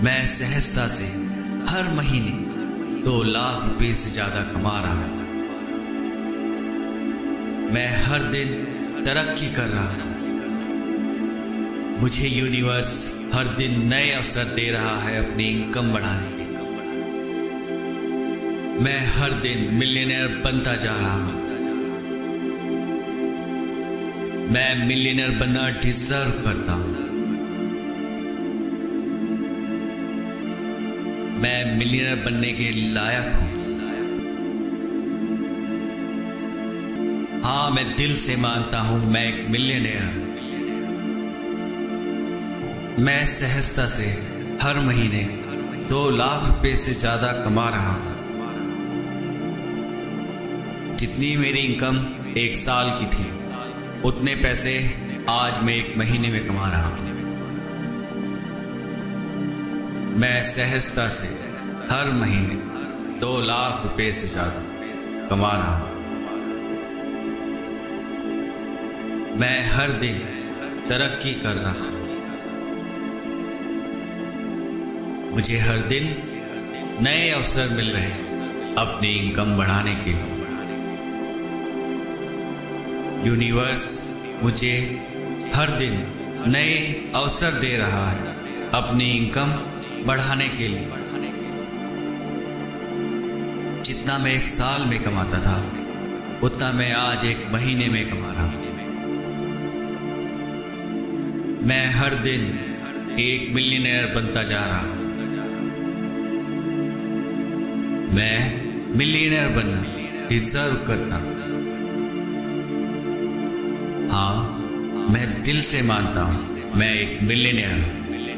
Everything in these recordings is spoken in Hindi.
मैं सहजता से हर महीने 2 लाख रुपए से ज्यादा कमा रहा हूं। मैं हर दिन तरक्की कर रहा हूं। मुझे यूनिवर्स हर दिन नए अवसर दे रहा है अपनी इनकम बढ़ाने के। मैं हर दिन मिलियनेयर बनता जा रहा हूं। मैं मिलियनेयर बनना डिजर्व करता हूं। मैं मिलियनेयर बनने के लायक हूं। हाँ, मैं दिल से मानता हूं मैं एक मिलियनेयर। मैं सहजता से हर महीने 2 लाख रुपए से ज्यादा कमा रहा हूं। जितनी मेरी इनकम 1 साल की थी, उतने पैसे आज मैं 1 महीने में कमा रहा हूं। मैं सहजता से हर महीने 2 लाख रुपए से ज्यादा कमा रहा हूं। मैं हर दिन तरक्की कर रहा हूं। मुझे हर दिन नए अवसर मिल रहे हैं अपनी इनकम बढ़ाने के लिए। यूनिवर्स मुझे हर दिन नए अवसर दे रहा है अपनी इनकम बढ़ाने के लिए। जितना मैं 1 साल में कमाता था, उतना मैं आज 1 महीने में कमा रहा हूं। मैं हर दिन 1 मिलियनेयर बनता जा रहा हूं। मैं मिलियनेयर बनना डिजर्व करता हूं। हाँ, मैं दिल से मानता हूं मैं एक मिलियनेयर हूं।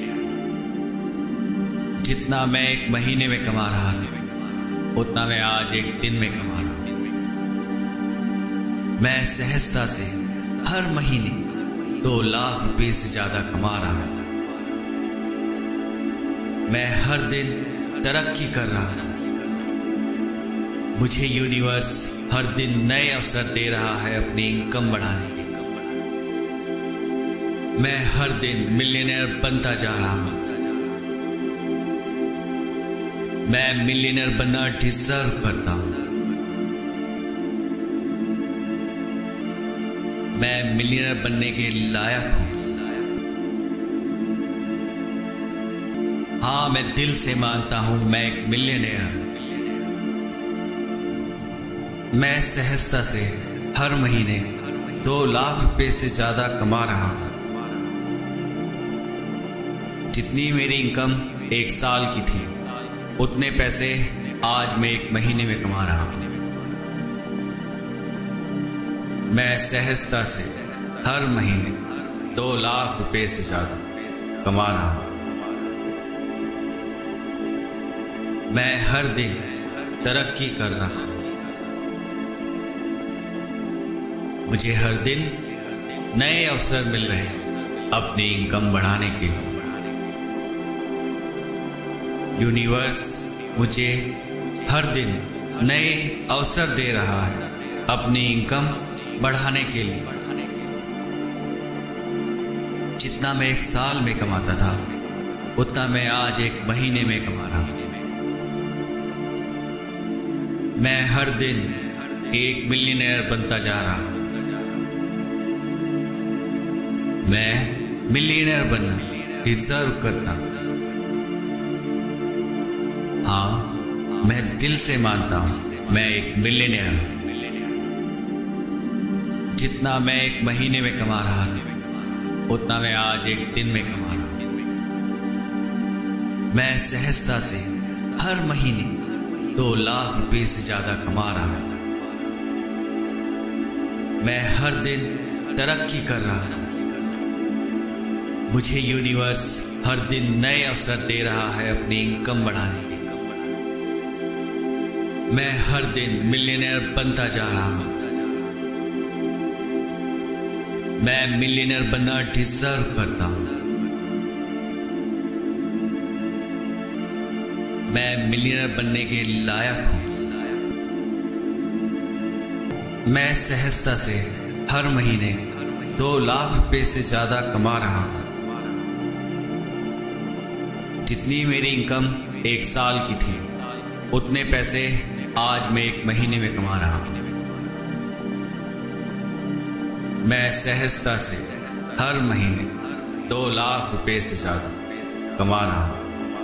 जितना मैं 1 महीने में कमा रहा था, उतना मैं आज 1 दिन में कमा रहा हूं। मैं सहजता से हर महीने 2 लाख रुपए से ज्यादा कमा रहा हूं। मैं हर दिन तरक्की कर रहा हूं। मुझे यूनिवर्स हर दिन नए अवसर दे रहा है अपनी इनकम बढ़ाने के। मैं हर दिन मिलियनेयर बनता जा रहा हूं। मैं मिलियनेयर बनना डिजर्व करता हूं। मैं मिलियनेयर बनने के लायक हूं। हाँ, मैं दिल से मानता हूं मैं एक मिलियनेयर। मैं सहजता से हर महीने 2 लाख रुपए से ज्यादा कमा रहा हूं। जितनी मेरी इनकम 1 साल की थी, उतने पैसे आज मैं 1 महीने में कमा रहा हूं। मैं सहजता से हर महीने 2 लाख रुपए से ज्यादा कमा रहा हूं। मैं हर दिन तरक्की कर रहा हूं। मुझे हर दिन नए अवसर मिल रहे हैं अपनी इनकम बढ़ाने के लिए। यूनिवर्स मुझे हर दिन नए अवसर दे रहा है अपनी इनकम बढ़ाने के लिए। जितना मैं 1 साल में कमाता था, उतना मैं आज 1 महीने में कमा रहा हूं। मैं हर दिन 1 मिलियनेयर बनता जा रहा हूं। मैं मिलियनेयर बनना डिजर्व करता हूं। हाँ, मैं दिल से मानता हूं मैं एक मिलियनेयर हूं। जितना मैं 1 महीने में कमा रहा था, उतना मैं आज 1 दिन में कमा रहा हूं। मैं सहजता से हर महीने 2 लाख रुपए से ज्यादा कमा रहा हूं। मैं हर दिन तरक्की कर रहा हूं। मुझे यूनिवर्स हर दिन नए अवसर दे रहा है अपनी इनकम बढ़ाने के। मैं हर दिन मिलियनेयर बनता जा रहा हूं। मैं मिलियनेयर बनना डिजर्व करता हूं। मैं मिलियनेयर बनने के लायक हूं। मैं सहजता से हर महीने 2 लाख रुपए से ज्यादा कमा रहा हूं। जितनी मेरी इनकम एक साल की थी उतने पैसे आज मैं एक महीने में कमा रहा हूं। मैं सहजता से हर महीने 2 लाख रुपए से ज्यादा कमा रहा हूं।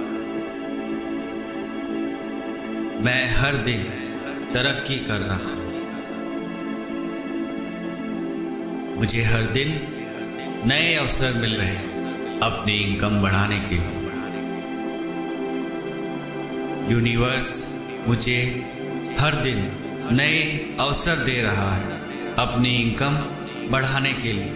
मैं हर दिन तरक्की कर रहा हूं। मुझे हर दिन नए अवसर मिल रहे हैं अपनी इनकम बढ़ाने के लिए। यूनिवर्स मुझे हर दिन नए अवसर दे रहा है अपनी इनकम बढ़ाने के लिए।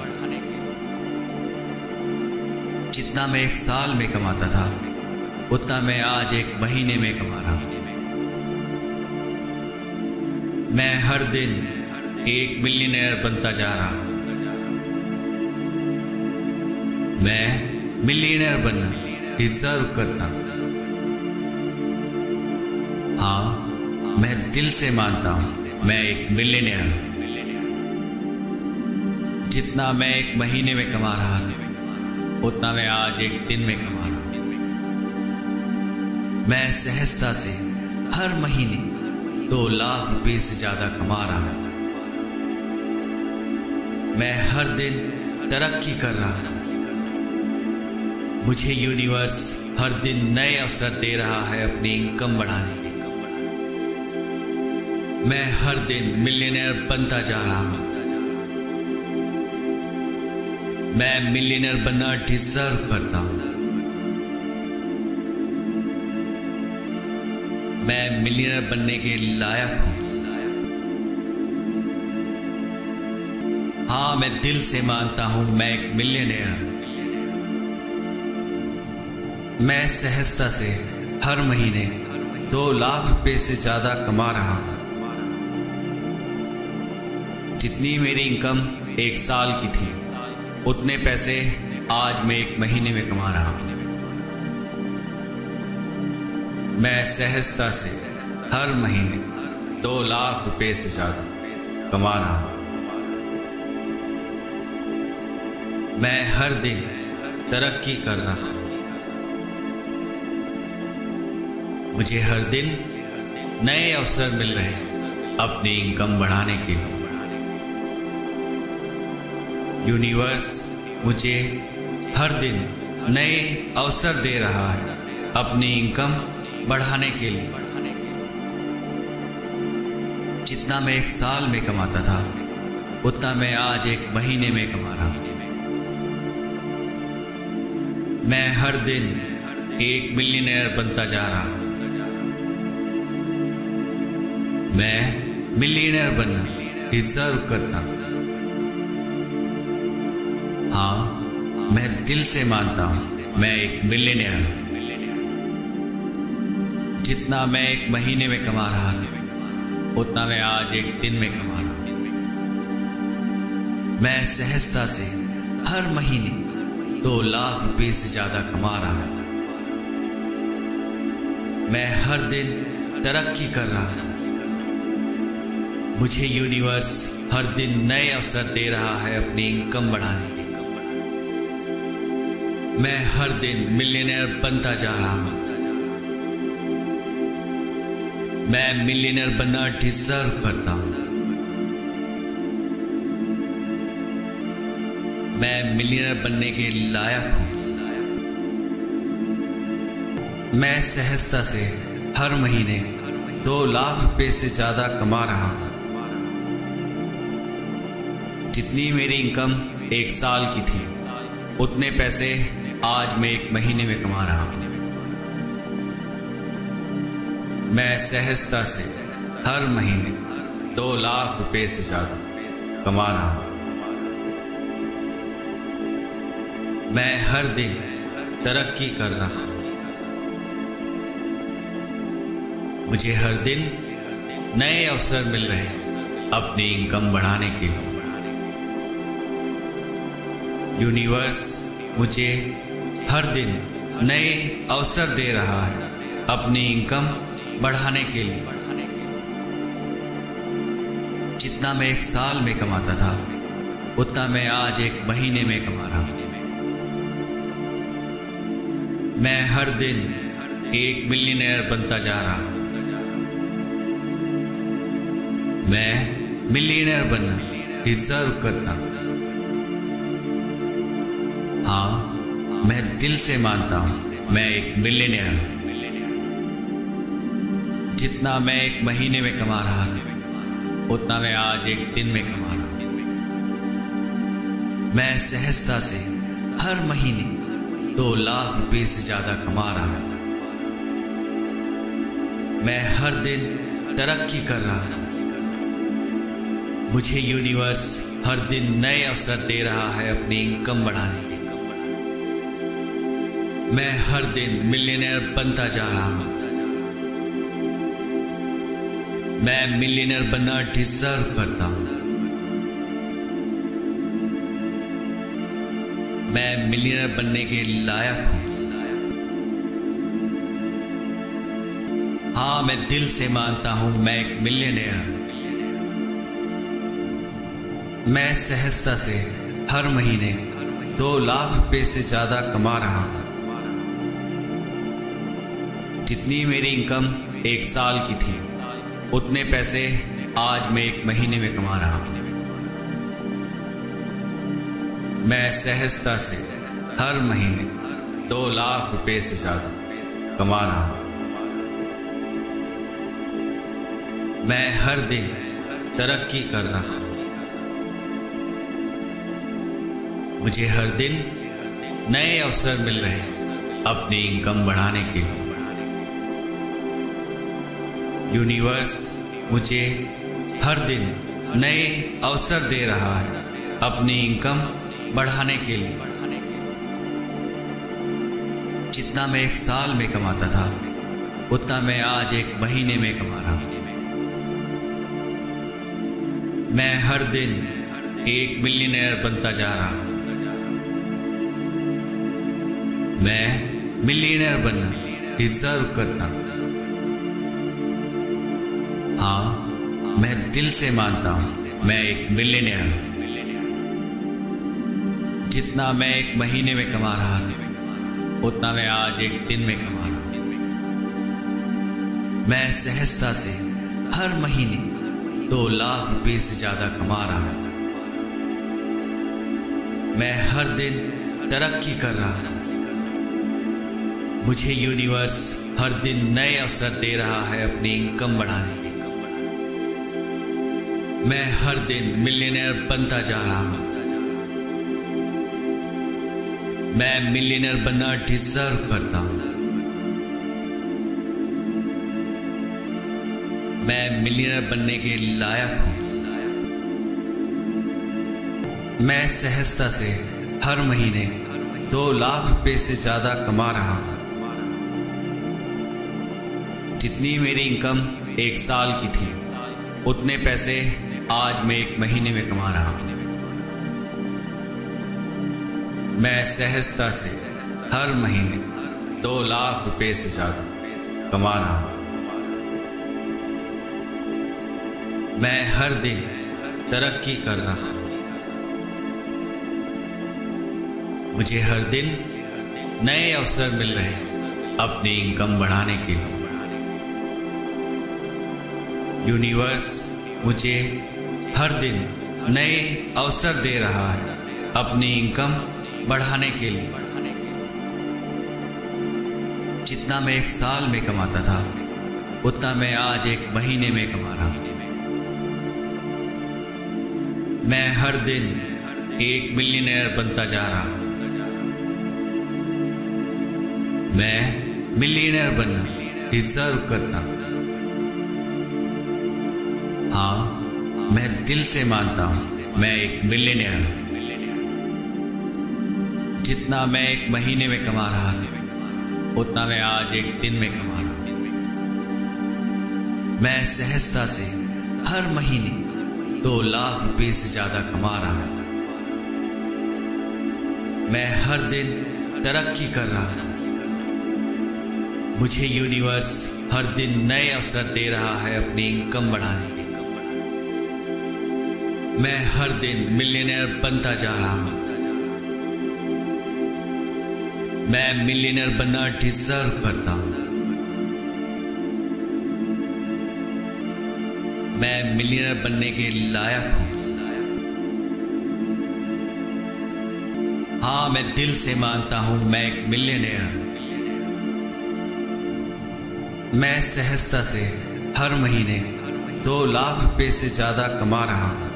जितना मैं एक साल में कमाता था उतना मैं आज एक महीने में कमा रहा हूं। मैं हर दिन एक मिलियनेयर बनता जा रहा हूं। मैं मिलियनेयर बनना डिजर्व करता हूं। हाँ, मैं दिल से मानता हूं मैं एक मिलियनेयर हूं। जितना मैं एक महीने में कमा रहा हूं उतना मैं आज एक दिन में कमा रहा हूं। मैं सहजता से हर महीने 2 लाख रुपए से ज्यादा कमा रहा हूं। मैं हर दिन तरक्की कर रहा हूं। मुझे यूनिवर्स हर दिन नए अवसर दे रहा है अपनी इनकम बढ़ाने के। मैं हर दिन मिलियनेयर बनता जा रहा हूं। मैं मिलियनेयर बनना डिजर्व करता हूं। मैं मिलियनेयर बनने के लायक हूं। हाँ, मैं दिल से मानता हूं मैं एक मिलियनेयर हूं। मैं सहजता से हर महीने 2 लाख रुपए से ज्यादा कमा रहा हूं। जितनी मेरी इनकम एक साल की थी उतने पैसे आज मैं एक महीने में कमा रहा हूं। मैं सहजता से हर महीने 2 लाख रुपए से ज्यादा कमा रहा हूं। मैं हर दिन तरक्की कर रहा हूं। मुझे हर दिन नए अवसर मिल रहे हैं अपनी इनकम बढ़ाने के लिए। यूनिवर्स मुझे हर दिन नए अवसर दे रहा है अपनी इनकम बढ़ाने के लिए। जितना मैं एक साल में कमाता था उतना मैं आज एक महीने में कमा रहा हूं। मैं हर दिन एक मिलियनेयर बनता जा रहा हूं। मैं मिलियनेयर बनना डिजर्व करता हूं। हाँ, मैं दिल से मानता हूं मैं एक मिलियनेयर हूं। जितना मैं एक महीने में कमा रहा हूं उतना मैं आज एक दिन में कमा रहा हूं। मैं सहजता से हर महीने 2 लाख रुपए से ज्यादा कमा रहा हूं। मैं हर दिन तरक्की कर रहा हूं। मुझे यूनिवर्स हर दिन नए अवसर दे रहा है अपनी इनकम बढ़ाने के। मैं हर दिन मिलियनेयर बनता जा रहा हूं। मैं मिलियनेयर बनना डिजर्व करता हूं। मैं मिलियनेयर बनने के लायक हूं। मैं सहजता से हर महीने 2 लाख रुपए से ज्यादा कमा रहा हूं। जितनी मेरी इनकम एक साल की थी उतने पैसे आज मैं एक महीने में कमा रहा हूं। मैं सहजता से हर महीने 2 लाख रुपए से ज्यादा कमा रहा हूं। मैं हर दिन तरक्की कर रहा हूं। मुझे हर दिन नए अवसर मिल रहे हैं अपनी इनकम बढ़ाने के लिए। यूनिवर्स मुझे हर दिन नए अवसर दे रहा है अपनी इनकम बढ़ाने के लिए। जितना मैं एक साल में कमाता था उतना मैं आज एक महीने में कमा रहा हूं। मैं हर दिन एक मिलियनेयर बनता जा रहा हूं। मैं मिलियनेयर बनना डिजर्व करता हूं। हाँ, मैं दिल से मानता हूं मैं एक मिलियनेयर हूं। जितना मैं एक महीने में कमा रहा था उतना मैं आज एक दिन में कमा रहा हूं। मैं सहजता से हर महीने 2 लाख रुपए से ज्यादा कमा रहा हूं। मैं हर दिन तरक्की कर रहा हूं। मुझे यूनिवर्स हर दिन नए अवसर दे रहा है अपनी इनकम बढ़ाने के। मैं हर दिन मिलियनेयर बनता जा रहा हूं। मैं मिलियनेयर बनना डिजर्व करता हूं। मैं मिलियनेयर बनने के लायक हूं। हाँ, मैं दिल से मानता हूं मैं एक मिलियनेयर हूं। मैं सहजता से हर महीने 2 लाख रुपए से ज्यादा कमा रहा हूं। जितनी मेरी इनकम एक साल की थी उतने पैसे आज मैं एक महीने में कमा रहा हूं। मैं सहजता से हर महीने 2 लाख रुपए से ज्यादा कमा रहा हूं। मैं हर दिन तरक्की कर रहा हूं। मुझे हर दिन नए अवसर मिल रहे हैं अपनी इनकम बढ़ाने के लिए। यूनिवर्स मुझे हर दिन नए अवसर दे रहा है अपनी इनकम बढ़ाने के लिए। जितना मैं एक साल में कमाता था उतना मैं आज एक महीने में कमा रहा हूं। मैं हर दिन एक मिलियनेयर बनता जा रहा हूं। मैं मिलियनेयर बनना डिजर्व करता हूं। हाँ, मैं दिल से मानता हूं मैं एक मिलियनेयर हूं। जितना मैं एक महीने में कमा रहा था उतना मैं आज एक दिन में कमा रहा हूं। मैं सहजता से हर महीने 2 लाख रुपए से ज्यादा कमा रहा हूं। मैं हर दिन तरक्की कर रहा हूं। मुझे यूनिवर्स हर दिन नए अवसर दे रहा है अपनी इनकम बढ़ाने के। मैं हर दिन मिलियनेयर बनता जा रहा हूं। मैं मिलियनेयर बनना डिजर्व करता हूं। मैं मिलियनेयर बनने के लायक हूं। मैं सहजता से हर महीने 2 लाख रुपए से ज्यादा कमा रहा हूं। जितनी मेरी इनकम एक साल की थी उतने पैसे आज मैं एक महीने में कमा रहा हूं। मैं सहजता से हर महीने 2 लाख रुपए से ज्यादा कमा रहा हूं। मैं हर दिन तरक्की कर रहा हूं। मुझे हर दिन नए अवसर मिल रहे हैं अपनी इनकम बढ़ाने के लिए। यूनिवर्स मुझे हर दिन नए अवसर दे रहा है अपनी इनकम बढ़ाने के लिए। जितना मैं एक साल में कमाता था उतना मैं आज एक महीने में कमा रहा हूं। मैं हर दिन एक मिलियनेयर बनता जा रहा हूं। मैं मिलियनेयर बनना डिजर्व करता हूं। हाँ, मैं दिल से मानता हूं मैं एक मिलियनेयर हूं। जितना मैं एक महीने में कमा रहा था उतना मैं आज एक दिन में कमा रहा हूं। मैं सहजता से हर महीने 2 लाख रुपए से ज्यादा कमा रहा हूं। मैं हर दिन तरक्की कर रहा हूं। मुझे यूनिवर्स हर दिन नए अवसर दे रहा है अपनी इनकम बढ़ाने के। मैं हर दिन मिलियनेयर बनता जा रहा हूं। मैं मिलियनर बनना डिजर्व करता हूं। मैं मिलियनर बनने के लायक हूं। हाँ, मैं दिल से मानता हूं मैं एक मिलियनेयर। मैं सहजता से हर महीने 2 लाख रुपए से ज्यादा कमा रहा हूं।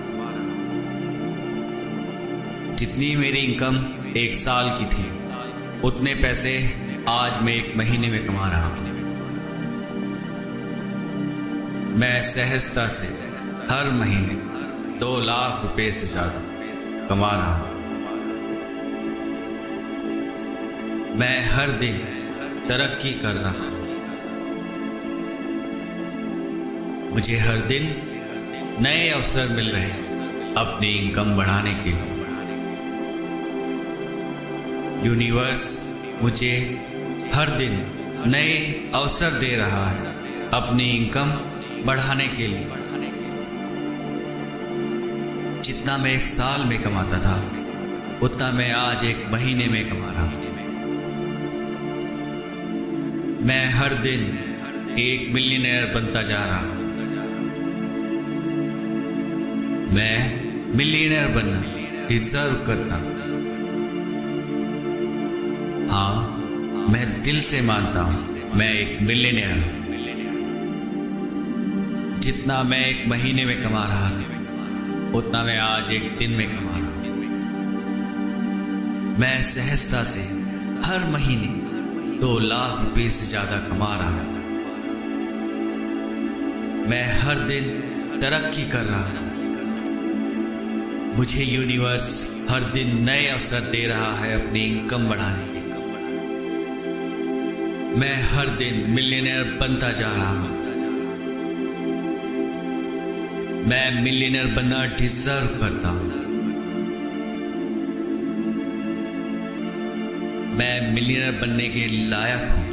जितनी मेरी इनकम 1 साल की थी, उतने पैसे आज मैं 1 महीने में कमा रहा हूं। मैं सहजता से हर महीने 2 लाख रुपए से ज्यादा कमा रहा हूं। मैं हर दिन तरक्की कर रहा हूं। मुझे हर दिन नए अवसर मिल रहे हैं अपनी इनकम बढ़ाने के लिए। यूनिवर्स मुझे हर दिन नए अवसर दे रहा है अपनी इनकम बढ़ाने के लिए। जितना मैं 1 साल में कमाता था, उतना मैं आज 1 महीने में कमा रहा हूं। मैं हर दिन एक मिलियनेयर बनता जा रहा हूं। मैं मिलियनेयर बनना डिजर्व करता हूं। हाँ, मैं दिल से मानता हूं मैं एक मिलियनेयर हूं। जितना मैं 1 महीने में कमा रहा था, उतना मैं आज 1 दिन में कमा रहा हूं। मैं सहजता से हर महीने 2 लाख रुपए से ज्यादा कमा रहा हूं। मैं हर दिन तरक्की कर रहा हूं। मुझे यूनिवर्स हर दिन नए अवसर दे रहा है अपनी इनकम बढ़ाने के। मैं हर दिन मिलियनेयर बनता जा रहा हूं। मैं मिलियनेयर बनना डिजर्व करता हूं। मैं मिलियनेयर बनने के लायक हूं।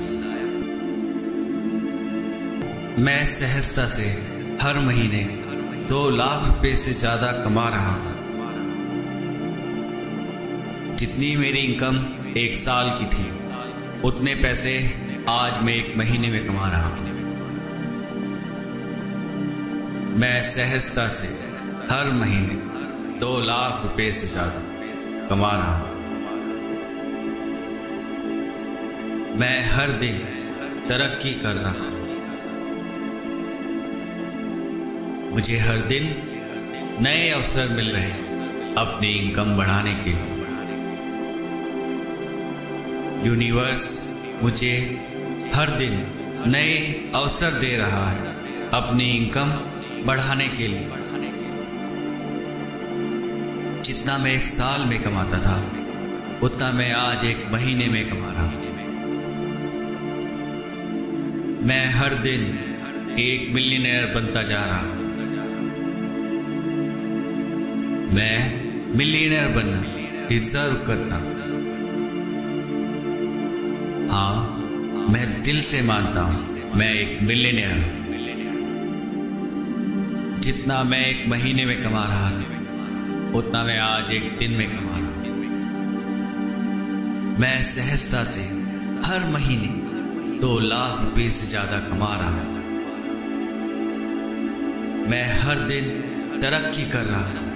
मैं सहजता से हर महीने 2 लाख रुपए से ज्यादा कमा रहा हूं। जितनी मेरी इनकम 1 साल की थी, उतने पैसे आज मैं 1 महीने में कमा रहा हूं। मैं सहजता से हर महीने 2 लाख रुपए से ज्यादा कमा रहा हूं। मैं हर दिन तरक्की कर रहा हूं। मुझे हर दिन नए अवसर मिल रहे हैं अपनी इनकम बढ़ाने के लिए। यूनिवर्स मुझे हर दिन नए अवसर दे रहा है अपनी इनकम बढ़ाने के लिए। जितना मैं 1 साल में कमाता था, उतना मैं आज 1 महीने में कमा रहा हूं। मैं हर दिन एक मिलियनेयर बनता जा रहा हूं। मैं मिलियनेयर बनना डिजर्व करता हूं। हाँ, मैं दिल से मानता हूं मैं एक मिलियनेयर हूं। जितना मैं 1 महीने में कमा रहा था, उतना मैं आज 1 दिन में कमा रहा हूं। मैं सहजता से हर महीने 2 लाख रुपए से ज्यादा कमा रहा हूं। मैं हर दिन तरक्की कर रहा हूं।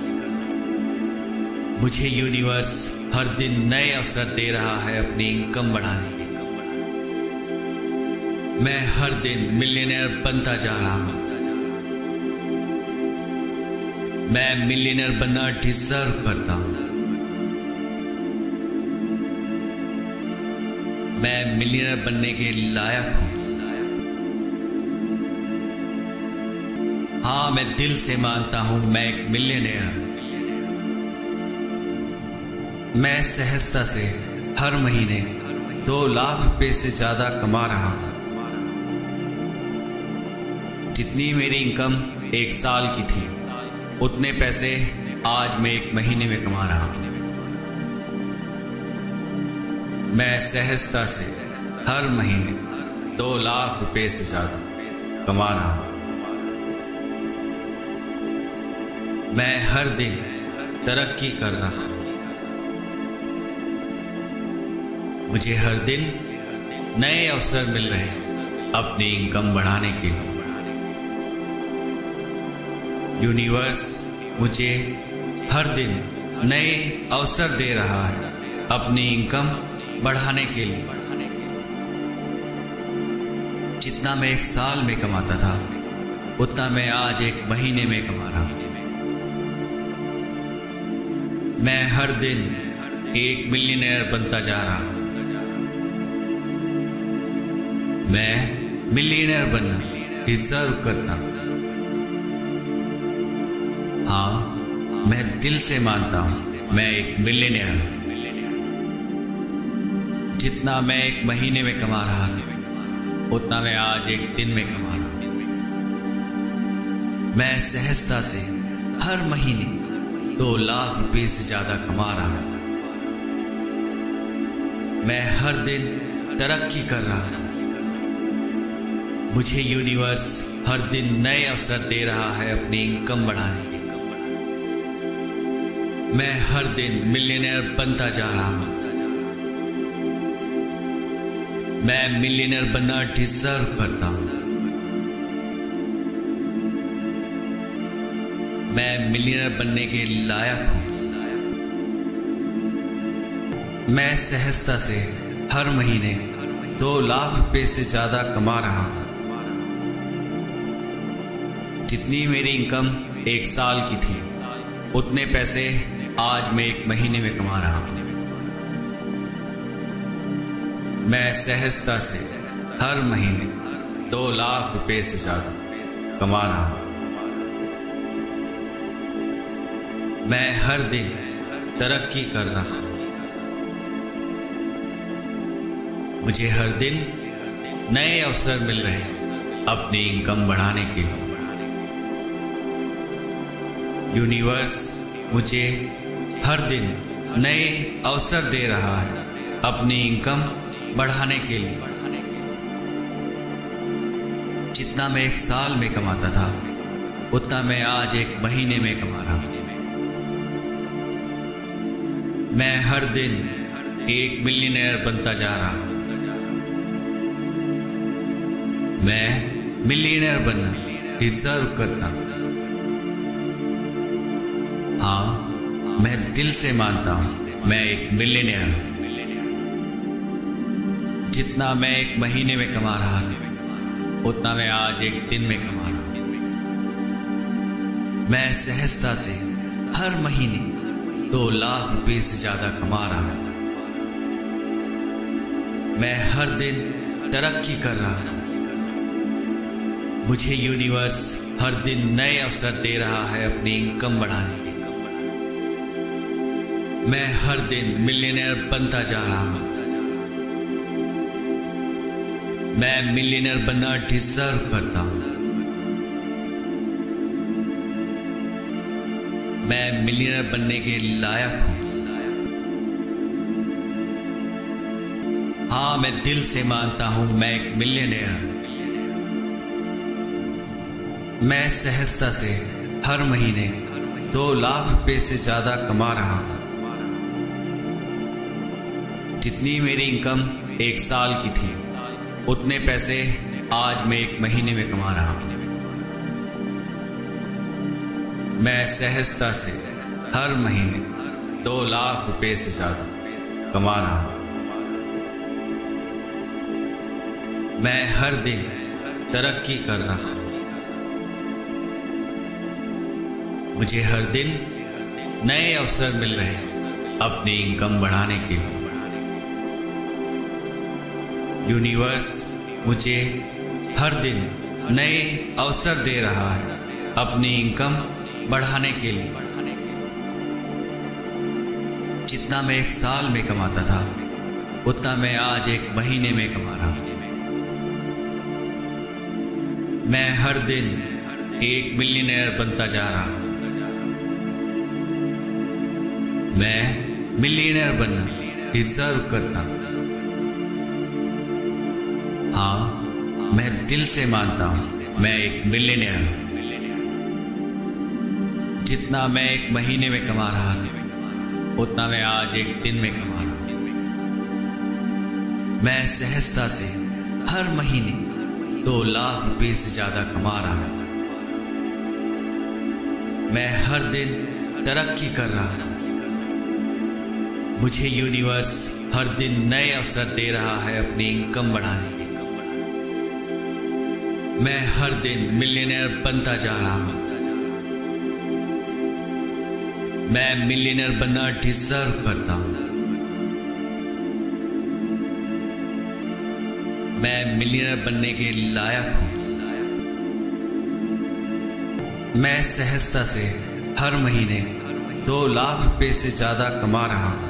मुझे यूनिवर्स हर दिन नए अवसर दे रहा है अपनी इनकम बढ़ाने के। मैं हर दिन मिलियनेयर बनता जा रहा हूं। मैं मिलियनेयर बनना डिजर्व करता हूं। मैं मिलियनेयर बनने के लायक हूं। हाँ, मैं दिल से मानता हूं मैं एक मिलियनेयर हूं। मैं सहजता से हर महीने 2 लाख रुपए से ज्यादा कमा रहा हूं। जितनी मेरी इनकम 1 साल की थी, उतने पैसे आज मैं 1 महीने में कमा रहा हूं। मैं सहजता से हर महीने 2 लाख रुपए से ज्यादा कमा रहा हूं। मैं हर दिन तरक्की कर रहा हूं। मुझे हर दिन नए अवसर मिल रहे हैं अपनी इनकम बढ़ाने के लिए। यूनिवर्स मुझे हर दिन नए अवसर दे रहा है अपनी इनकम बढ़ाने के लिए। जितना मैं एक साल में कमाता था उतना मैं आज एक महीने में कमा रहा हूं। मैं हर दिन एक मिलियनेयर बनता जा रहा हूं। मैं मिलियनेयर बनना डिजर्व करता हूं। हाँ, मैं दिल से मानता हूं मैं एक मिलियनेयर हूं। जितना मैं एक महीने में कमा रहा हूं उतना मैं आज एक दिन में कमा रहा हूं। मैं सहजता से हर महीने 2 लाख रुपए से ज्यादा कमा रहा हूं। मैं हर दिन तरक्की कर रहा हूं। मुझे यूनिवर्स हर दिन नए अवसर दे रहा है अपनी इनकम बढ़ाने के। मैं हर दिन मिलियनेयर बनता जा रहा हूं। मैं मिलियनेयर बनना डिजर्व करता हूं। मैं मिलियनेयर बनने के लायक हूं। मैं सहजता से हर महीने 2 लाख रुपए से ज्यादा कमा रहा हूं। जितनी मेरी इनकम एक साल की थी उतने पैसे आज मैं एक महीने में कमा रहा हूं। मैं सहजता से हर महीने 2 लाख रुपए से ज्यादा कमा रहा हूं। मैं हर दिन तरक्की कर रहा हूं। मुझे हर दिन नए अवसर मिल रहे हैं अपनी इनकम बढ़ाने के लिए। यूनिवर्स मुझे हर दिन नए अवसर दे रहा है अपनी इनकम बढ़ाने के लिए। जितना मैं एक साल में कमाता था उतना मैं आज एक महीने में कमा रहा हूं। मैं हर दिन एक मिलियनेयर बनता जा रहा हूं। मैं मिलियनेयर बनना डिजर्व करता हूं। हाँ, मैं दिल से मानता हूं मैं एक मिलियनेयर हूं। जितना मैं एक महीने में कमा रहा हूं उतना मैं आज एक दिन में कमा रहा हूं। मैं सहजता से हर महीने 2 लाख रुपए से ज्यादा कमा रहा हूं। मैं हर दिन तरक्की कर रहा हूं। मुझे यूनिवर्स हर दिन नए अवसर दे रहा है अपनी इनकम बढ़ाने के। मैं हर दिन मिलियनेयर बनता जा रहा हूं। मैं मिलियनेयर बनना डिजर्व करता हूं। मैं मिलियनेयर बनने के लायक हूं। हाँ, मैं दिल से मानता हूं मैं एक मिलियनेयर हूं। मैं सहजता से हर महीने 2 लाख रुपए से ज्यादा कमा रहा हूं। जितनी मेरी इनकम एक साल की थी उतने पैसे आज मैं एक महीने में कमा रहा हूं। मैं सहजता से हर महीने 2 लाख रुपए से ज्यादा कमा रहा हूं। मैं हर दिन तरक्की कर रहा हूं। मुझे हर दिन नए अवसर मिल रहे हैं अपनी इनकम बढ़ाने के लिए। यूनिवर्स मुझे हर दिन नए अवसर दे रहा है अपनी इनकम बढ़ाने के लिए। जितना मैं एक साल में कमाता था उतना मैं आज एक महीने में कमा रहा हूं। मैं हर दिन एक मिलियनेयर बनता जा रहा हूं। मैं मिलियनेयर बनना डिजर्व करता हूं। हाँ, मैं दिल से मानता हूं मैं एक मिलियनेयर हूं। जितना मैं एक महीने में कमा रहा हूं उतना मैं आज एक दिन में कमा रहा हूं। मैं सहजता से हर महीने 2 लाख रुपए से ज्यादा कमा रहा हूं। मैं हर दिन तरक्की कर रहा हूं। मुझे यूनिवर्स हर दिन नए अवसर दे रहा है अपनी इनकम बढ़ाने के। मैं हर दिन मिलियनेयर बनता जा रहा हूं। मैं मिलियनेयर बनना डिजर्व करता हूं। मैं मिलियनेयर बनने के लायक हूं। मैं सहजता से हर महीने 2 लाख रुपए से ज्यादा कमा रहा हूं।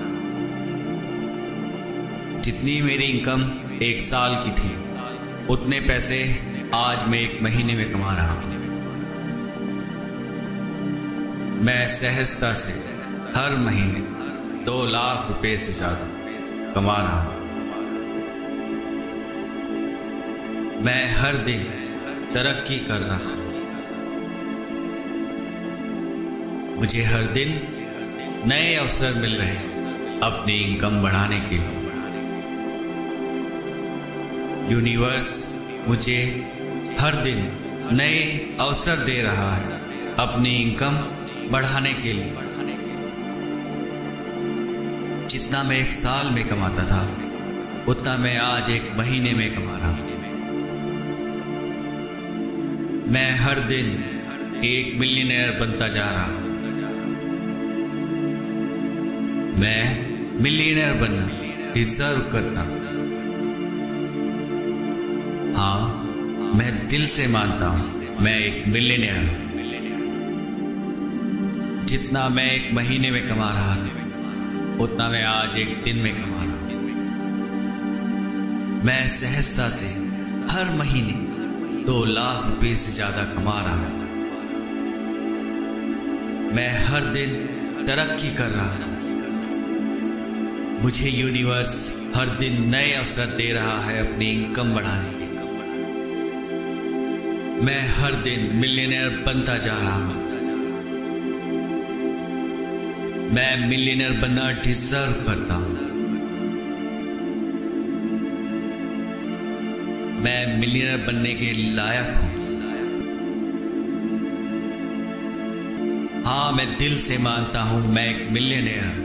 जितनी मेरी इनकम 1 साल की थी, उतने पैसे आज मैं 1 महीने में कमा रहा हूं। मैं सहजता से हर महीने 2 लाख रुपए से ज्यादा कमा रहा हूं। मैं हर दिन तरक्की कर रहा हूं। मुझे हर दिन नए अवसर मिल रहे हैं अपनी इनकम बढ़ाने के लिए। यूनिवर्स मुझे हर दिन नए अवसर दे रहा है अपनी इनकम बढ़ाने के लिए। जितना मैं 1 साल में कमाता था, उतना मैं आज 1 महीने में कमा रहा हूं। मैं हर दिन 1 मिलियनेयर बनता जा रहा हूं। मैं मिलियनेयर बनना डिजर्व करता हूं। हाँ, मैं दिल से मानता हूं मैं 1 मिलियनेयर हूं। जितना मैं 1 महीने में कमा रहा था, उतना मैं आज 1 दिन में कमा रहा हूं। मैं सहजता से हर महीने 2 लाख रुपए से ज्यादा कमा रहा हूं। मैं हर दिन तरक्की कर रहा हूं। मुझे यूनिवर्स हर दिन नए अवसर दे रहा है अपनी इनकम बढ़ाने के। मैं हर दिन मिलियनेयर बनता जा रहा हूं। मैं मिलियनेयर बनना डिजर्व करता हूं। मैं मिलियनेयर बनने के लायक हूं। हाँ, मैं दिल से मानता हूं मैं 1 मिलियनेयर हूं।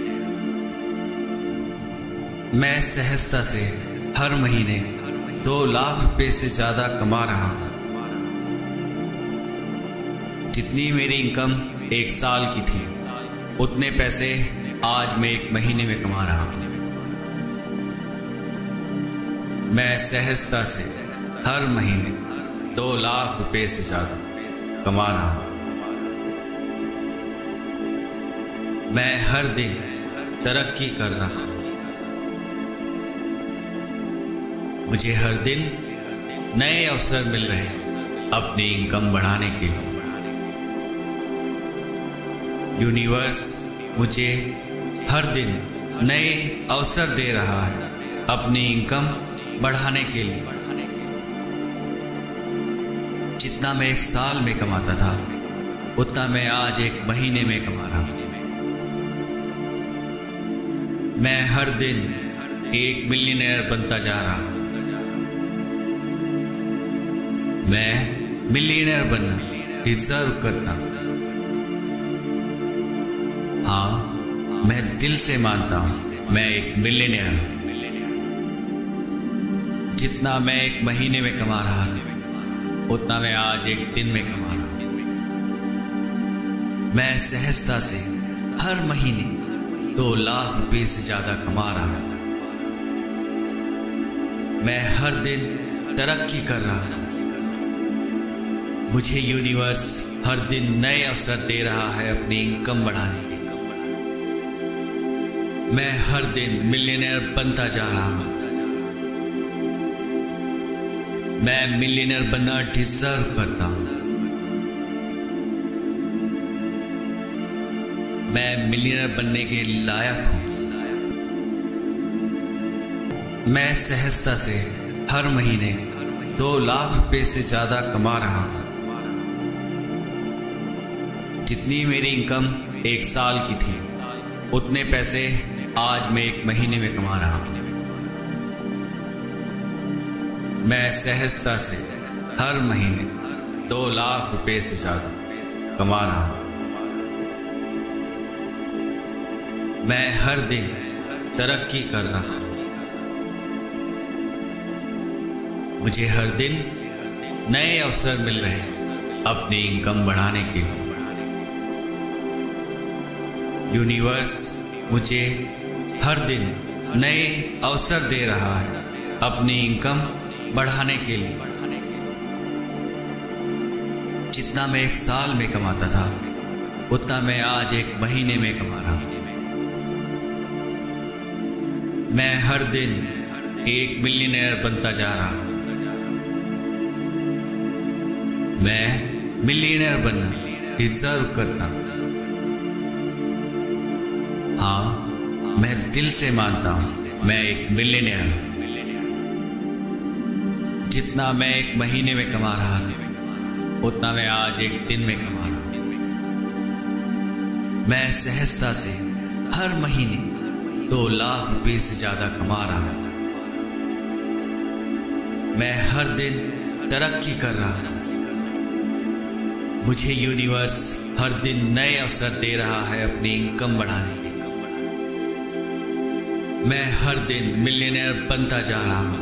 मैं सहजता से हर महीने 2 लाख रुपए से ज्यादा कमा रहा हूं। जितनी मेरी इनकम 1 साल की थी, उतने पैसे आज मैं 1 महीने में कमा रहा हूं। मैं सहजता से हर महीने 2 लाख रुपए से ज्यादा कमा रहा हूं। मैं हर दिन तरक्की कर रहा हूं। मुझे हर दिन नए अवसर मिल रहे हैं अपनी इनकम बढ़ाने के लिए। यूनिवर्स मुझे हर दिन नए अवसर दे रहा है अपनी इनकम बढ़ाने के लिए। जितना मैं 1 साल में कमाता था, उतना मैं आज 1 महीने में कमा रहा हूं। मैं हर दिन 1 मिलियनेयर बनता जा रहा हूं। मैं मिलियनेयर बनना डिजर्व करता हूं। हाँ, मैं दिल से मानता हूं मैं 1 मिलियनेयर हूं। जितना मैं 1 महीने में कमा रहा था, उतना मैं आज 1 दिन में कमा रहा हूं। मैं सहजता से हर महीने 2 लाख रुपए से ज्यादा कमा रहा हूं। मैं हर दिन तरक्की कर रहा हूं। मुझे यूनिवर्स हर दिन नए अवसर दे रहा है अपनी इनकम बढ़ाने के। मैं हर दिन मिलियनेयर बनता जा रहा हूं। मैं मिलियनेयर बनना डिजर्व करता हूं। मैं मिलियनेयर बनने के लायक हूं। मैं सहजता से हर महीने 2 लाख रुपए से ज्यादा कमा रहा हूं। जितनी मेरी इनकम 1 साल की थी, उतने पैसे आज मैं 1 महीने में कमा रहा हूं। मैं सहजता से हर महीने 2 लाख रुपए से ज्यादा कमा रहा हूं। मैं हर दिन तरक्की कर रहा हूं। मुझे हर दिन नए अवसर मिल रहे हैं अपनी इनकम बढ़ाने के लिए। यूनिवर्स मुझे हर दिन नए अवसर दे रहा है अपनी इनकम बढ़ाने के लिए। जितना मैं 1 साल में कमाता था उतना मैं आज 1 महीने में कमा रहा हूं। मैं हर दिन एक मिलियनेयर बनता जा रहा हूं। मैं मिलियनेयर बनना डिजर्व करता हूं। हाँ, मैं दिल से मानता हूं मैं एक मिलियनेयर हूं। जितना मैं 1 महीने में कमा रहा हूं उतना मैं आज 1 दिन में कमा रहा हूं। मैं सहजता से हर महीने 2 लाख रुपए से ज्यादा कमा रहा हूं। मैं हर दिन तरक्की कर रहा हूं। मुझे यूनिवर्स हर दिन नए अवसर दे रहा है अपनी इनकम बढ़ाने के। मैं हर दिन मिलियनेयर बनता जा रहा हूं।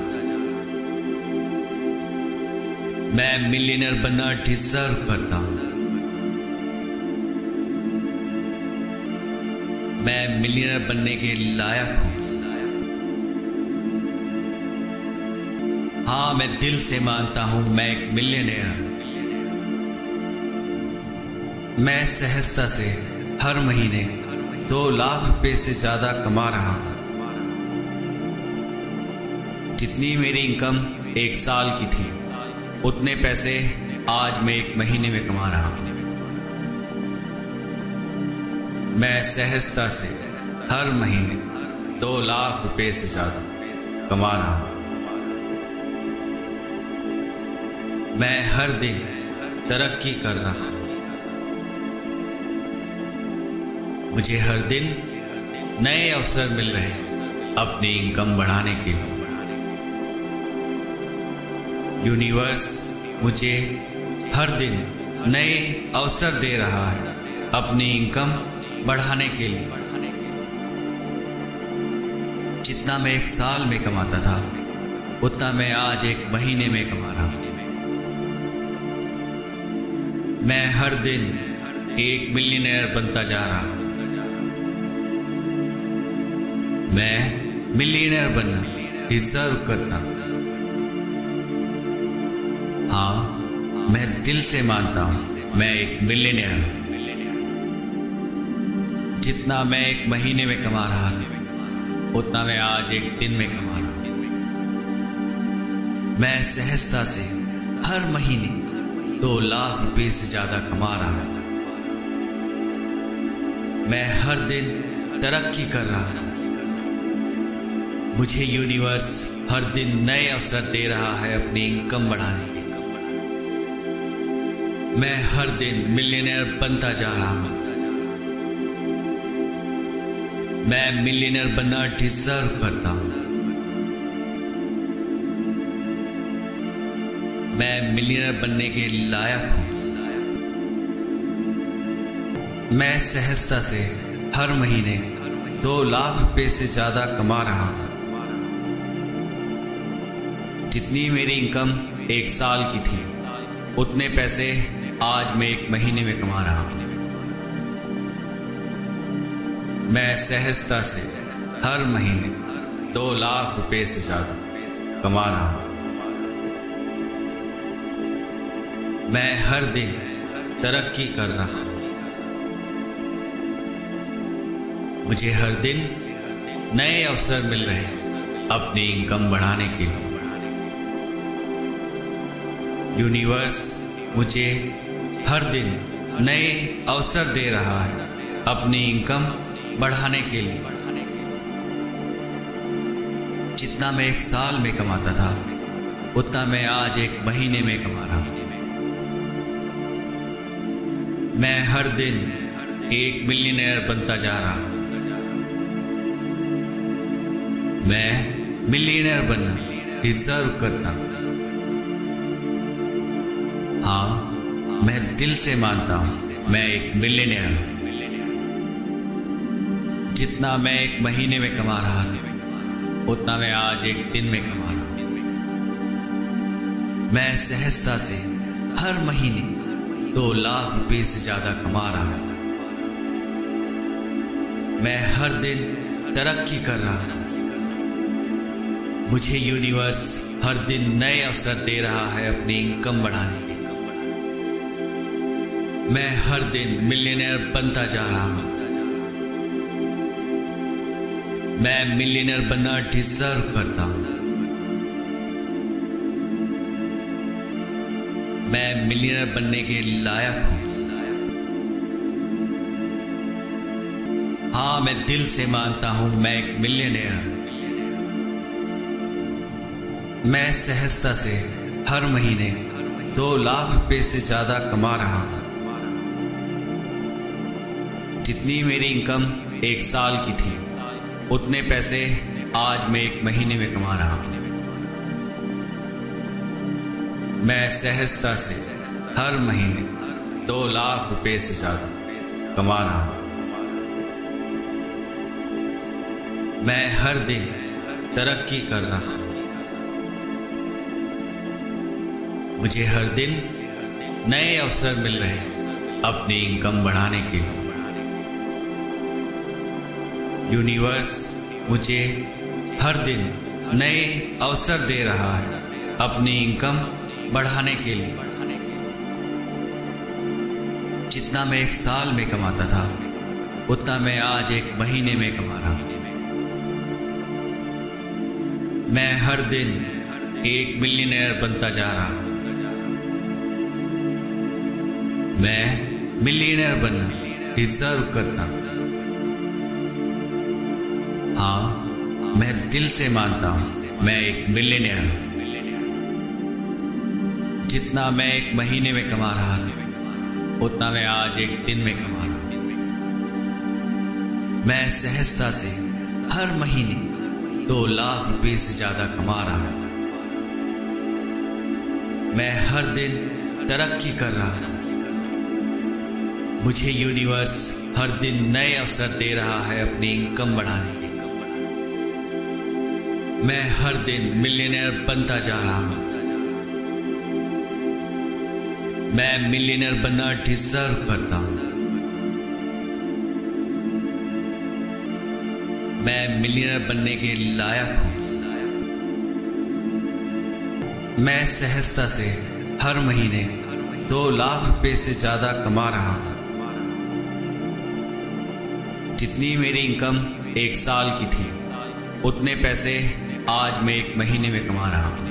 मैं मिलियनेयर बनना डिजर्व करता हूं। मैं मिलियनेयर बनने के लायक हूं। हाँ, मैं दिल से मानता हूं मैं एक मिलियनेयर हूं। मैं सहजता से हर महीने 2 लाख रुपए से ज्यादा कमा रहा हूं। जितनी मेरी इनकम 1 साल की थी उतने पैसे आज मैं 1 महीने में कमा रहा हूं। मैं सहजता से हर महीने 2 लाख रुपए से ज्यादा कमा रहा हूं। मैं हर दिन तरक्की कर रहा हूं। मुझे हर दिन नए अवसर मिल रहे हैं अपनी इनकम बढ़ाने के लिए। यूनिवर्स मुझे हर दिन नए अवसर दे रहा है अपनी इनकम बढ़ाने के लिए। जितना मैं 1 साल में कमाता था उतना मैं आज 1 महीने में कमा रहा हूं। मैं हर दिन एक मिलियनेयर बनता जा रहा हूं। मैं मिलियनेयर बनना डिजर्व करता हूं। हाँ, मैं दिल से मानता हूं मैं एक मिलियनेयर हूं। जितना मैं 1 महीने में कमा रहा हूं उतना मैं आज 1 दिन में कमा रहा हूं। मैं सहजता से हर महीने 2 लाख रुपए से ज्यादा कमा रहा हूं। मैं हर दिन तरक्की कर रहा हूं। मुझे यूनिवर्स हर दिन नए अवसर दे रहा है अपनी इनकम बढ़ाने के। मैं हर दिन मिलियनेयर बनता जा रहा हूं। मैं मिलियनेयर बनना डिजर्व करता हूं। मैं मिलियनेयर बनने के लायक हूं। मैं सहजता से हर महीने 2 लाख रुपए से ज्यादा कमा रहा हूं। जितनी मेरी इनकम 1 साल की थी उतने पैसे आज मैं 1 महीने में कमा रहा हूं। मैं सहजता से हर महीने 2 लाख रुपए से ज्यादा कमा रहा हूं। मैं हर दिन तरक्की कर रहा हूं। मुझे हर दिन नए अवसर मिल रहे हैं अपनी इनकम बढ़ाने के लिए। यूनिवर्स मुझे हर दिन नए अवसर दे रहा है अपनी इनकम बढ़ाने के लिए। जितना मैं 1 साल में कमाता था उतना मैं आज 1 महीने में कमा रहा हूं। मैं हर दिन एक मिलियनेयर बनता जा रहा हूं। मैं मिलियनेयर बनना डिजर्व करता हूं। हाँ, मैं दिल से मानता हूँ मैं एक मिलियनेयर हूँ। जितना मैं एक महीने में कमा रहा था उतना मैं आज एक दिन में कमा रहा हूँ। मैं सहजता से हर महीने 2 लाख रुपए से ज्यादा कमा रहा हूँ। मैं हर दिन तरक्की कर रहा हूँ। मुझे यूनिवर्स हर दिन नए अवसर दे रहा है अपनी इनकम बढ़ाने के। मैं हर दिन मिलियनेयर बनता जा रहा हूँ। मैं मिलियनेयर बनना डिजर्व करता हूँ। मैं मिलियनेयर बनने के लायक हूँ। हाँ, मैं दिल से मानता हूँ मैं एक मिलियनेयर हूँ। मैं सहजता से हर महीने 2 लाख रुपए से ज्यादा कमा रहा हूँ। जितनी मेरी इनकम 1 साल की थी उतने पैसे आज मैं 1 महीने में कमा रहा हूँ। मैं सहजता से हर महीने 2 लाख रुपए से ज्यादा कमा रहा हूँ। मैं हर दिन तरक्की कर रहा हूँ। मुझे हर दिन नए अवसर मिल रहे हैं अपनी इनकम बढ़ाने के लिए। यूनिवर्स मुझे हर दिन नए अवसर दे रहा है अपनी इनकम बढ़ाने के लिए। जितना मैं 1 साल में कमाता था उतना मैं आज 1 महीने में कमा रहा हूं। मैं हर दिन एक मिलियनेयर बनता जा रहा हूं। मैं मिलियनेयर बनना डिजर्व करता हूं। हाँ, मैं दिल से मानता हूं मैं एक मिलियनेयर हूं। जितना मैं 1 महीने में कमा रहा था उतना मैं आज 1 दिन में कमा रहा हूं। मैं सहजता से हर महीने 2 लाख रुपए से ज्यादा कमा रहा हूं। मैं हर दिन तरक्की कर रहा हूं। मुझे यूनिवर्स हर दिन नए अवसर दे रहा है अपनी इनकम बढ़ाने के। मैं हर दिन मिलियनेयर बनता जा रहा हूं। मैं मिलियनेयर बनना डिजर्व करता हूं। मैं मिलियनेयर बनने के लायक हूं। मैं सहजता से हर महीने 2 लाख रुपए से ज्यादा कमा रहा हूं। जितनी मेरी इनकम 1 साल की थी उतने पैसे आज मैं 1 महीने में कमा रहा हूं।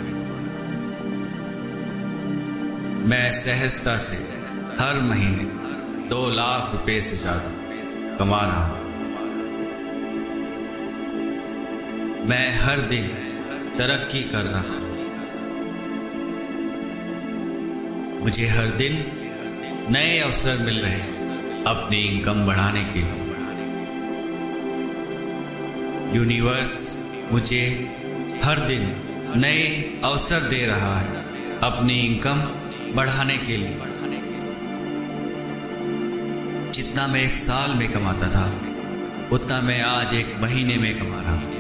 मैं सहजता से हर महीने 2 लाख रुपए से ज्यादा कमा रहा हूं। मैं हर दिन तरक्की कर रहा हूं। मुझे हर दिन नए अवसर मिल रहे हैं अपनी इनकम बढ़ाने के लिए। यूनिवर्स मुझे हर दिन नए अवसर दे रहा है अपनी इनकम बढ़ाने के लिए। जितना मैं 1 साल में कमाता था उतना मैं आज 1 महीने में कमा रहा हूं।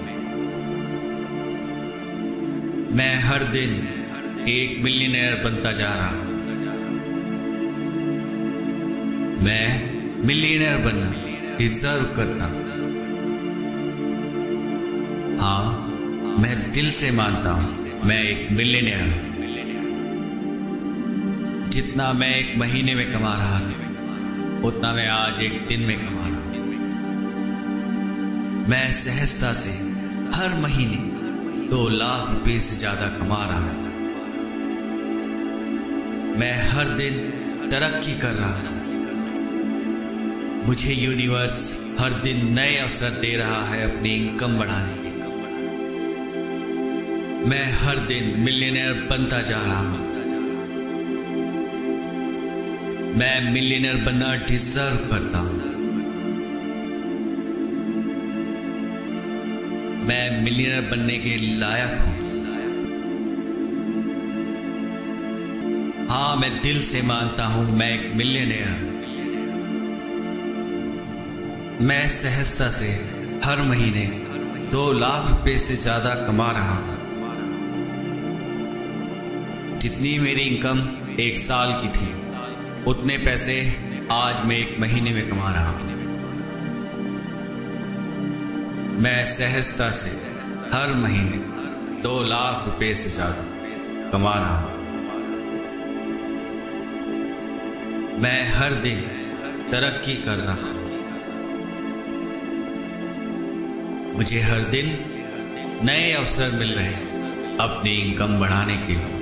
मैं हर दिन एक मिलियनेयर बनता जा रहा हूं। मैं मिलियनेयर बनना डिजर्व करता हूं। हाँ, मैं दिल से मानता हूं मैं एक मिलियनेयर हूं। जितना मैं 1 महीने में कमा रहा था उतना मैं आज 1 दिन में कमा रहा हूं। मैं सहजता से हर महीने 2 लाख रुपए से ज्यादा कमा रहा हूं। मैं हर दिन तरक्की कर रहा हूं। मुझे यूनिवर्स हर दिन नए अवसर दे रहा है अपनी इनकम बढ़ाने के। मैं हर दिन मिलियनेयर बनता जा रहा हूं। मैं मिलियनेयर बनना डिजर्व करता हूं। मैं मिलियनेयर बनने के लायक हूं। हाँ, हाँ, मैं दिल से मानता हूं मैं एक मिलियनेयर। मैं सहजता से हर महीने 2 लाख रुपए से ज्यादा कमा रहा हूं। जितनी मेरी इनकम 1 साल की थी, उतने पैसे आज मैं 1 महीने में कमा रहा हूं। मैं सहजता से हर महीने 2 लाख रुपए से ज्यादा कमा रहा हूं। मैं हर दिन तरक्की कर रहा हूं। मुझे हर दिन नए अवसर मिल रहे हैं अपनी इनकम बढ़ाने के लिए।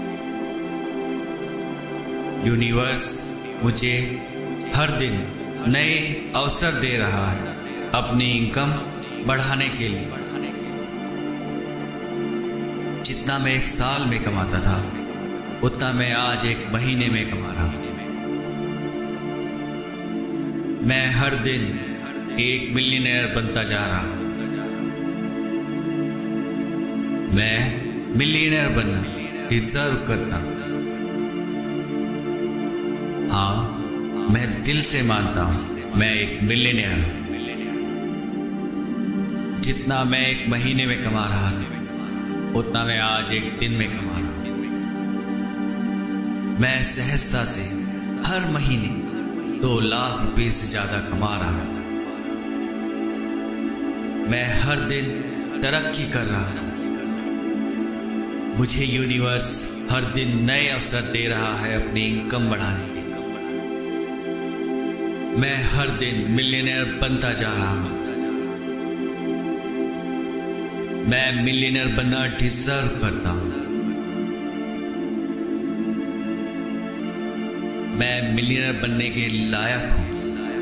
यूनिवर्स मुझे हर दिन नए अवसर दे रहा है अपनी इनकम बढ़ाने के लिए। जितना मैं 1 साल में कमाता था, उतना मैं आज 1 महीने में कमा रहा हूं। मैं हर दिन 1 मिलियनेयर बनता जा रहा हूं। मैं मिलियनेयर बनना डिजर्व करता हूं। हाँ, मैं दिल से मानता हूं मैं एक मिलियनेयर हूं। जितना मैं 1 महीने में कमा रहा हूं, उतना मैं आज 1 दिन में कमा रहा हूं। मैं सहजता से हर महीने 2 लाख रुपए से ज्यादा कमा रहा हूं। मैं हर दिन तरक्की कर रहा हूं। मुझे यूनिवर्स हर दिन नए अवसर दे रहा है अपनी इनकम बढ़ाने के। मैं हर दिन मिलियनेयर बनता जा रहा हूं। मैं मिलियनेयर बनना डिजर्व करता हूं। मैं मिलियनेयर बनने के लायक हूं।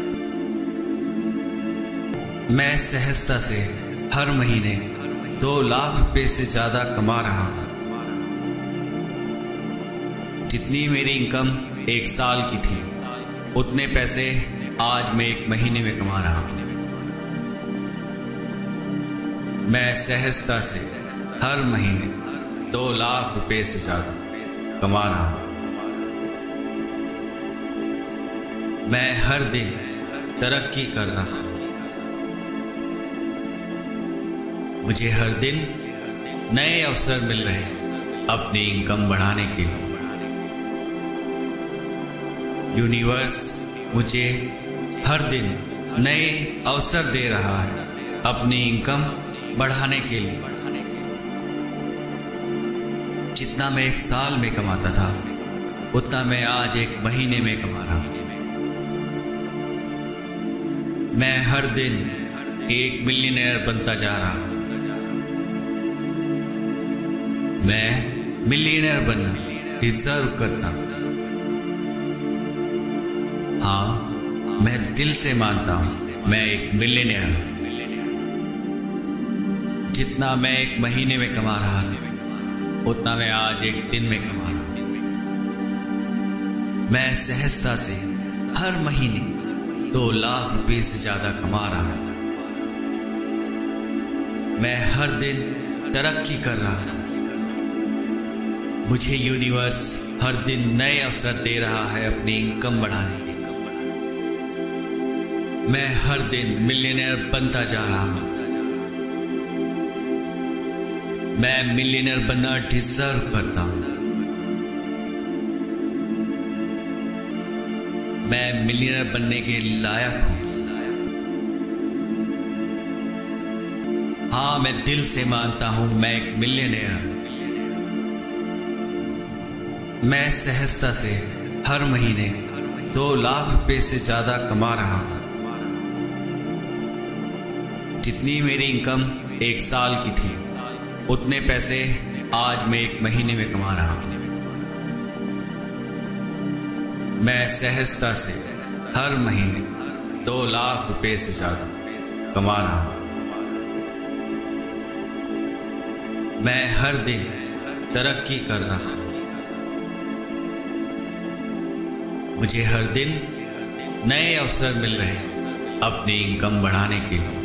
मैं सहजता से हर महीने 2 लाख रुपए से ज्यादा कमा रहा हूं। जितनी मेरी इनकम 1 साल की थी, उतने पैसे आज मैं 1 महीने में कमा रहा हूं। मैं सहजता से हर महीने 2 लाख रुपए से ज्यादा कमा रहा हूं। मैं हर दिन तरक्की कर रहा हूं। मुझे हर दिन नए अवसर मिल रहे हैं अपनी इनकम बढ़ाने के लिए। यूनिवर्स मुझे हर दिन नए अवसर दे रहा है अपनी इनकम बढ़ाने के लिए। जितना मैं 1 साल में कमाता था, उतना मैं आज 1 महीने में कमा रहा हूं। मैं हर दिन 1 मिलियनेयर बनता जा रहा हूं। मैं मिलियनेयर बनना डिजर्व करता हूं। हाँ, मैं दिल से मानता हूं मैं एक मिलियनेयर हूं। जितना मैं 1 महीने में कमा रहा हूं, उतना मैं आज 1 दिन में कमा रहा हूं। मैं सहजता से हर महीने 2 लाख रुपए से ज्यादा कमा रहा हूं। मैं हर दिन तरक्की कर रहा हूं। मुझे यूनिवर्स हर दिन नए अवसर दे रहा है अपनी इनकम बढ़ाने के। मैं हर दिन मिलियनेयर बनता जा रहा हूं। मैं मिलियनेयर बनना डिजर्व करता हूं। मैं मिलियनेयर बनने के लायक हूं। हाँ, मैं दिल से मानता हूं मैं एक मिलियनेयर हूं। मैं सहजता से हर महीने 2 लाख रुपए से ज्यादा कमा रहा हूं। जितनी मेरी इनकम 1 साल की थी, उतने पैसे आज मैं 1 महीने में कमा रहा हूं। मैं सहजता से हर महीने 2 लाख रुपए से ज्यादा कमा रहा हूं। मैं हर दिन तरक्की कर रहा हूं। मुझे हर दिन नए अवसर मिल रहे हैं अपनी इनकम बढ़ाने के लिए।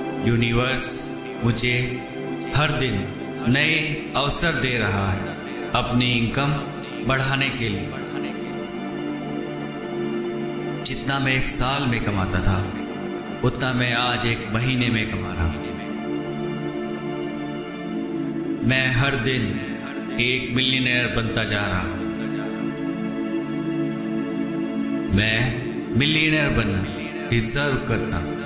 यूनिवर्स मुझे हर दिन नए अवसर दे रहा है अपनी इनकम बढ़ाने के लिए। जितना मैं एक साल में कमाता था उतना मैं आज एक महीने में कमा रहा हूं। मैं हर दिन एक मिलियनेयर बनता जा रहा हूं। मैं मिलियनेयर बनना डिजर्व करता हूं।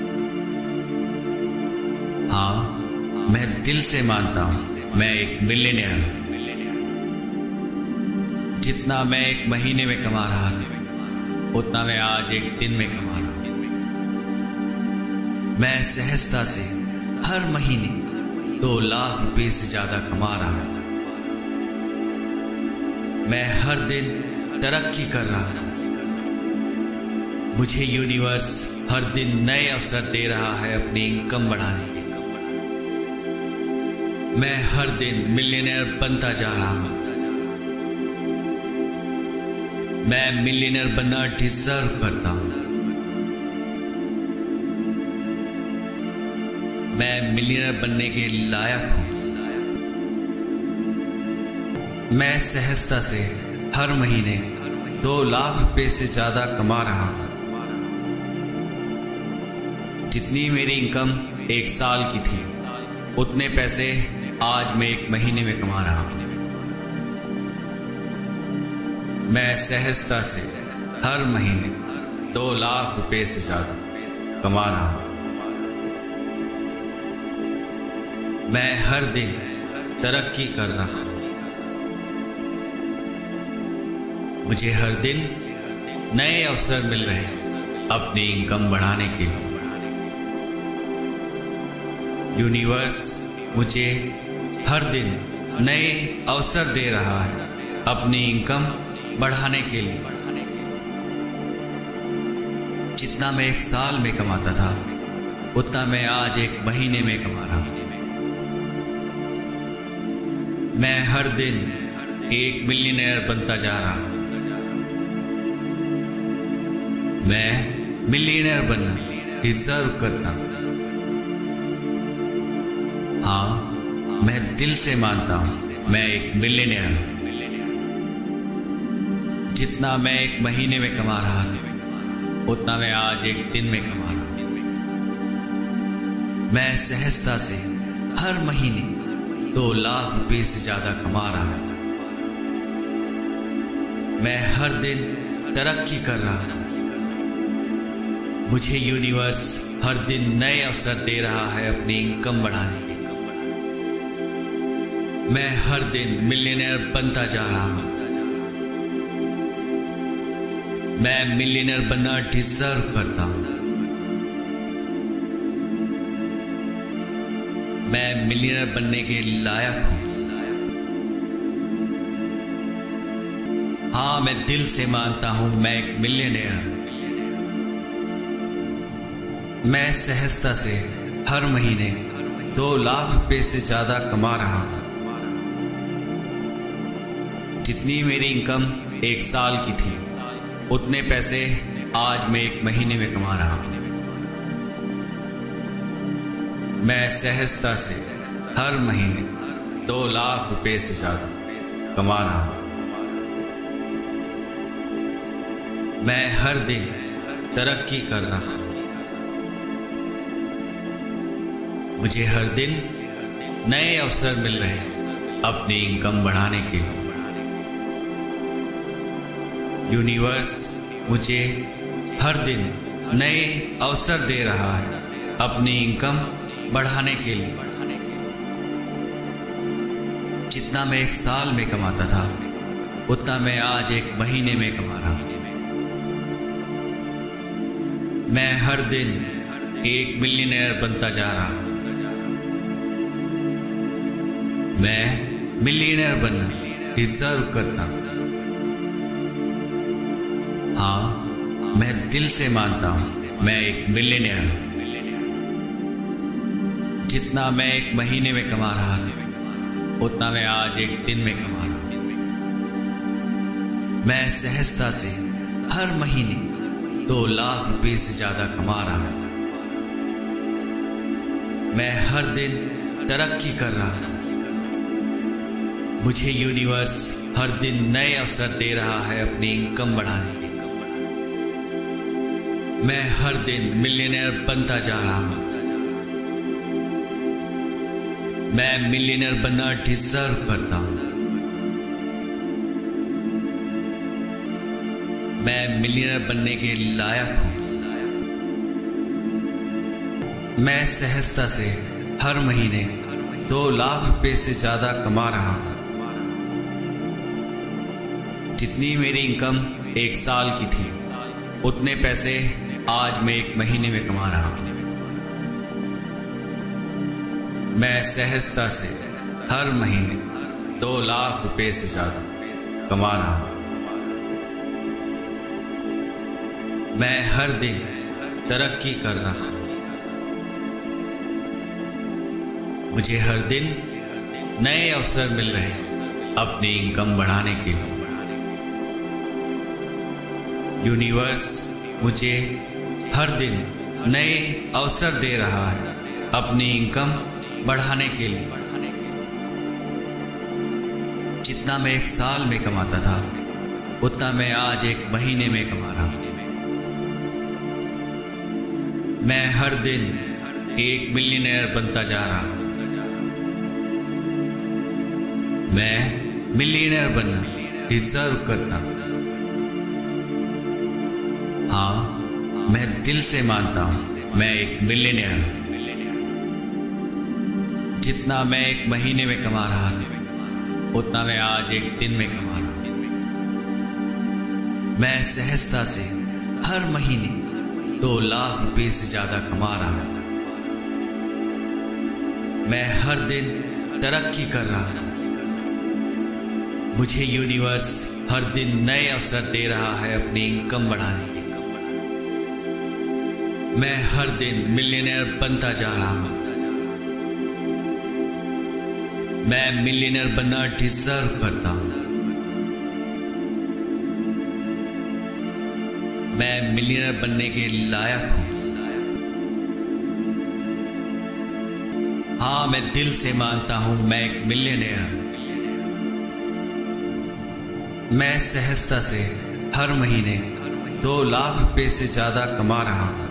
हाँ, मैं दिल से मानता हूं मैं एक मिलियनेयर हूं। जितना मैं एक महीने में कमा रहा था उतना मैं आज एक दिन में कमा रहा हूं। मैं सहजता से हर महीने 2 लाख रुपए से ज्यादा कमा रहा हूं। मैं हर दिन तरक्की कर रहा हूं। मुझे यूनिवर्स हर दिन नए अवसर दे रहा है अपनी इनकम बढ़ाने के। मैं हर दिन मिलियनेयर बनता जा रहा हूं। मैं मिलियनेयर बनना डिजर्व करता हूं। मैं मिलियनेयर बनने के लायक हूं। मैं सहजता से हर महीने 2 लाख रुपए से ज्यादा कमा रहा हूं। जितनी मेरी इनकम एक साल की थी उतने पैसे आज मैं एक महीने में कमा रहा हूं। मैं सहजता से हर महीने 2 लाख रुपए से ज्यादा कमा रहा हूं। मैं हर दिन तरक्की कर रहा हूं। मुझे हर दिन नए अवसर मिल रहे हैं अपनी इनकम बढ़ाने के लिए। यूनिवर्स मुझे हर दिन नए अवसर दे रहा है अपनी इनकम बढ़ाने के लिए। जितना मैं एक साल में कमाता था उतना मैं आज एक महीने में कमा रहा हूं। मैं हर दिन एक मिलियनेयर बनता जा रहा हूं। मैं मिलियनेयर बनना डिजर्व करता हूं। हाँ, मैं दिल से मानता हूं मैं एक मिलियनेयर हूं। जितना मैं एक महीने में कमा रहा था उतना मैं आज एक दिन में कमा रहा हूं। मैं सहजता से हर महीने 2 लाख रुपए से ज्यादा कमा रहा हूं। मैं हर दिन तरक्की कर रहा हूं। मुझे यूनिवर्स हर दिन नए अवसर दे रहा है अपनी इनकम बढ़ाने के। मैं हर दिन मिलियनेयर बनता जा रहा हूं। मैं मिलियनेयर बनना डिजर्व करता हूं। मैं मिलियनेयर बनने के लायक हूं। हाँ, मैं दिल से मानता हूं मैं एक मिलियनेयर हूं। मैं सहजता से हर महीने 2 लाख रुपए से ज्यादा कमा रहा हूं। जितनी मेरी इनकम एक साल की थी उतने पैसे आज मैं एक महीने में कमा रहा हूं। मैं सहजता से हर महीने 2 लाख रुपए से ज्यादा कमा रहा हूं। मैं हर दिन तरक्की कर रहा हूं। मुझे हर दिन नए अवसर मिल रहे हैं अपनी इनकम बढ़ाने के। यूनिवर्स मुझे हर दिन नए अवसर दे रहा है अपनी इनकम बढ़ाने के लिए। जितना मैं एक साल में कमाता था उतना मैं आज एक महीने में कमा रहा हूं। मैं हर दिन एक मिलियनेयर बनता जा रहा हूं। मैं मिलियनेयर बनना डिजर्व करता हूं। हाँ, मैं दिल से मानता हूं मैं एक मिलियनेयर हूं। जितना मैं एक महीने में कमा रहा था उतना मैं आज एक दिन में कमा रहा हूं। मैं सहजता से हर महीने 2 लाख रुपए से ज्यादा कमा रहा हूं। मैं हर दिन तरक्की कर रहा हूं। मुझे यूनिवर्स हर दिन नए अवसर दे रहा है अपनी इनकम बढ़ाने के। मैं हर दिन मिलियनेयर बनता जा रहा हूं। मैं मिलियनेयर बनना डिजर्व करता हूं। मैं मिलियनेयर बनने के लायक हूं। मैं सहजता से हर महीने 2 लाख रुपए से ज्यादा कमा रहा हूं। जितनी मेरी इनकम 1 साल की थी, उतने पैसे आज मैं 1 महीने में कमा रहा हूं। मैं सहजता से हर महीने 2 लाख रुपए से ज्यादा कमा रहा हूं। मैं हर दिन तरक्की कर रहा हूं। मुझे हर दिन नए अवसर मिल रहे हैं अपनी इनकम बढ़ाने के लिए। यूनिवर्स मुझे हर दिन नए अवसर दे रहा है अपनी इनकम बढ़ाने के लिए। जितना मैं 1 साल में कमाता था, उतना मैं आज 1 महीने में कमा रहा हूं। मैं हर दिन 1 मिलियनेयर बनता जा रहा हूं। मैं मिलियनेयर बनना डिजर्व करता हूं। हाँ, मैं दिल से मानता हूं मैं 1 मिलियनेयर हूं। जितना मैं 1 महीने में कमा रहा था, उतना मैं आज 1 दिन में कमा रहा हूं। मैं सहजता से हर महीने 2 लाख रुपए से ज्यादा कमा रहा हूं। मैं हर दिन तरक्की कर रहा हूं। मुझे यूनिवर्स हर दिन नए अवसर दे रहा है अपनी इनकम बढ़ाने के। मैं हर दिन मिलियनेयर बनता जा रहा हूं। मैं मिलियनेयर बनना डिजर्व करता हूं। मैं मिलियनेयर बनने के लायक हूं। हाँ, मैं दिल से मानता हूं मैं 1 मिलियनेयर हूं। मैं सहजता से हर महीने 2 लाख रुपए से ज्यादा कमा रहा हूं।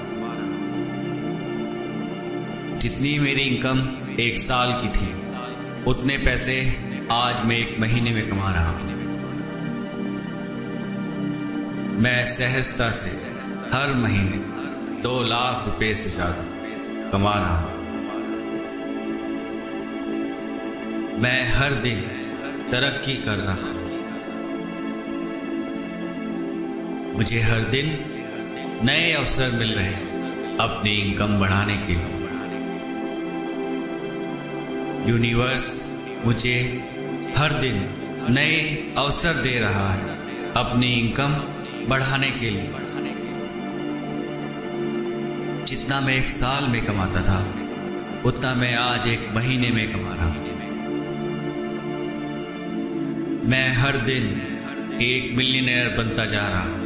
जितनी मेरी इनकम 1 साल की थी, उतने पैसे आज मैं 1 महीने में कमा रहा हूं। मैं सहजता से हर महीने 2 लाख रुपए से ज्यादा कमा रहा हूं। मैं हर दिन तरक्की कर रहा हूं। मुझे हर दिन नए अवसर मिल रहे हैं अपनी इनकम बढ़ाने के लिए। यूनिवर्स मुझे हर दिन नए अवसर दे रहा है अपनी इनकम बढ़ाने के लिए। जितना मैं 1 साल में कमाता था, उतना मैं आज 1 महीने में कमा रहा हूं। मैं हर दिन 1 मिलियनेयर बनता जा रहा हूं।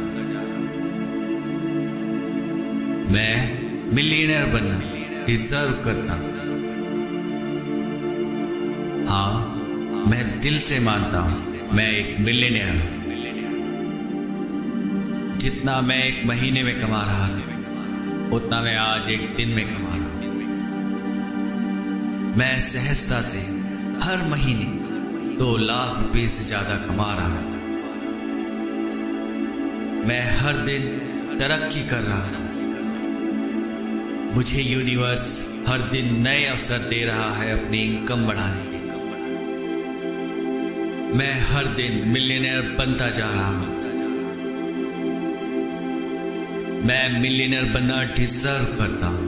मैं मिलियनेयर बनना डिजर्व करता हूं। हाँ, मैं दिल से मानता हूं मैं 1 मिलियनेयर हूं। जितना मैं 1 महीने में कमा रहा था, उतना मैं आज 1 दिन में कमा रहा हूं। मैं सहजता से हर महीने 2 लाख रुपए से ज्यादा कमा रहा हूं। मैं हर दिन तरक्की कर रहा हूं। मुझे यूनिवर्स हर दिन नए अवसर दे रहा है अपनी इनकम बढ़ाने के। मैं हर दिन मिलियनेयर बनता जा रहा हूं। मैं मिलियनेयर बनना डिजर्व करता हूं।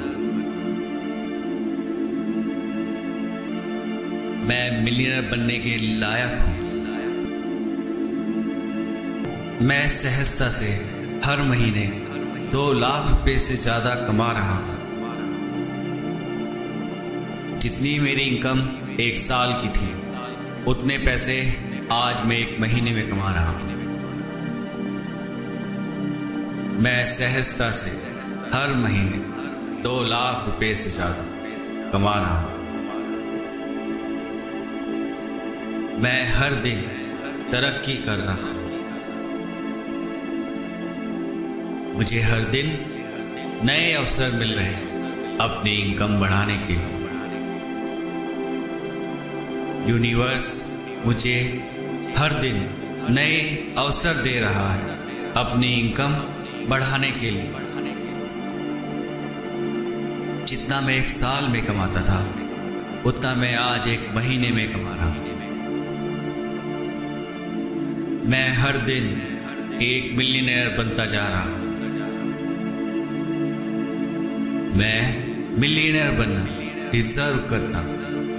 मैं मिलियनेयर बनने के लायक हूं। मैं सहजता से हर महीने 2 लाख रुपए से ज्यादा कमा रहा हूं। जितनी मेरी इनकम 1 साल की थी, उतने पैसे आज मैं 1 महीने में कमा रहा हूं। मैं सहजता से हर महीने 2 लाख रुपए से ज्यादा कमा रहा हूं। मैं हर दिन तरक्की कर रहा हूँ। मुझे हर दिन नए अवसर मिल रहे हैं अपनी इनकम बढ़ाने के लिए। यूनिवर्स मुझे हर दिन नए अवसर दे रहा है अपनी इनकम बढ़ाने के लिए। जितना मैं एक साल में कमाता था उतना मैं आज एक महीने में कमा रहा हूं। मैं हर दिन एक मिलियनेयर बनता जा रहा हूं। मैं मिलियनेयर बनना डिजर्व करता हूं।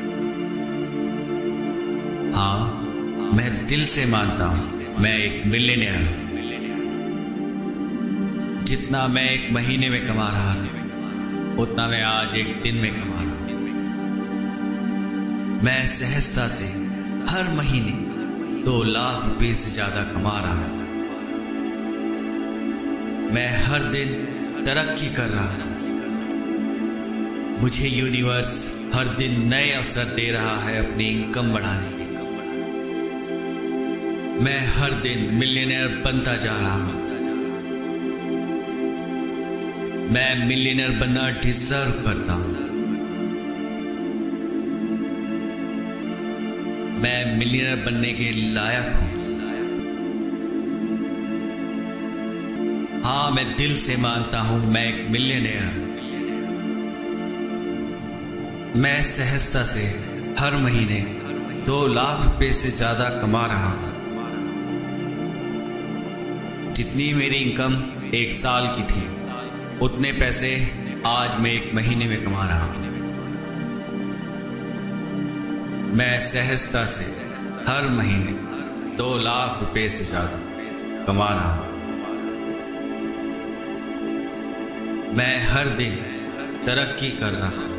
हाँ, मैं दिल से मानता हूं मैं एक मिलियनेयर हूं। जितना मैं एक महीने में कमा रहा हूं उतना मैं आज एक दिन में कमा रहा हूं। मैं सहजता से हर महीने 2 लाख रुपए से ज्यादा कमा रहा हूं। मैं हर दिन तरक्की कर रहा हूं। मुझे यूनिवर्स हर दिन नए अवसर दे रहा है अपनी इनकम बढ़ाने के। मैं हर दिन मिलियनेयर बनता जा रहा हूं। मैं मिलियनेयर बनना डिजर्व करता हूं। मैं मिलियनेयर बनने के लायक हूं। हाँ, मैं दिल से मानता हूं मैं एक मिलियनेयर हूं। मैं सहजता से हर महीने 2 लाख रुपए से ज्यादा कमा रहा हूं। जितनी मेरी इनकम एक साल की थी उतने पैसे आज मैं एक महीने में कमा रहा हूं। मैं सहजता से हर महीने 2 लाख रुपए से ज्यादा कमा रहा हूं। मैं हर दिन तरक्की कर रहा हूं।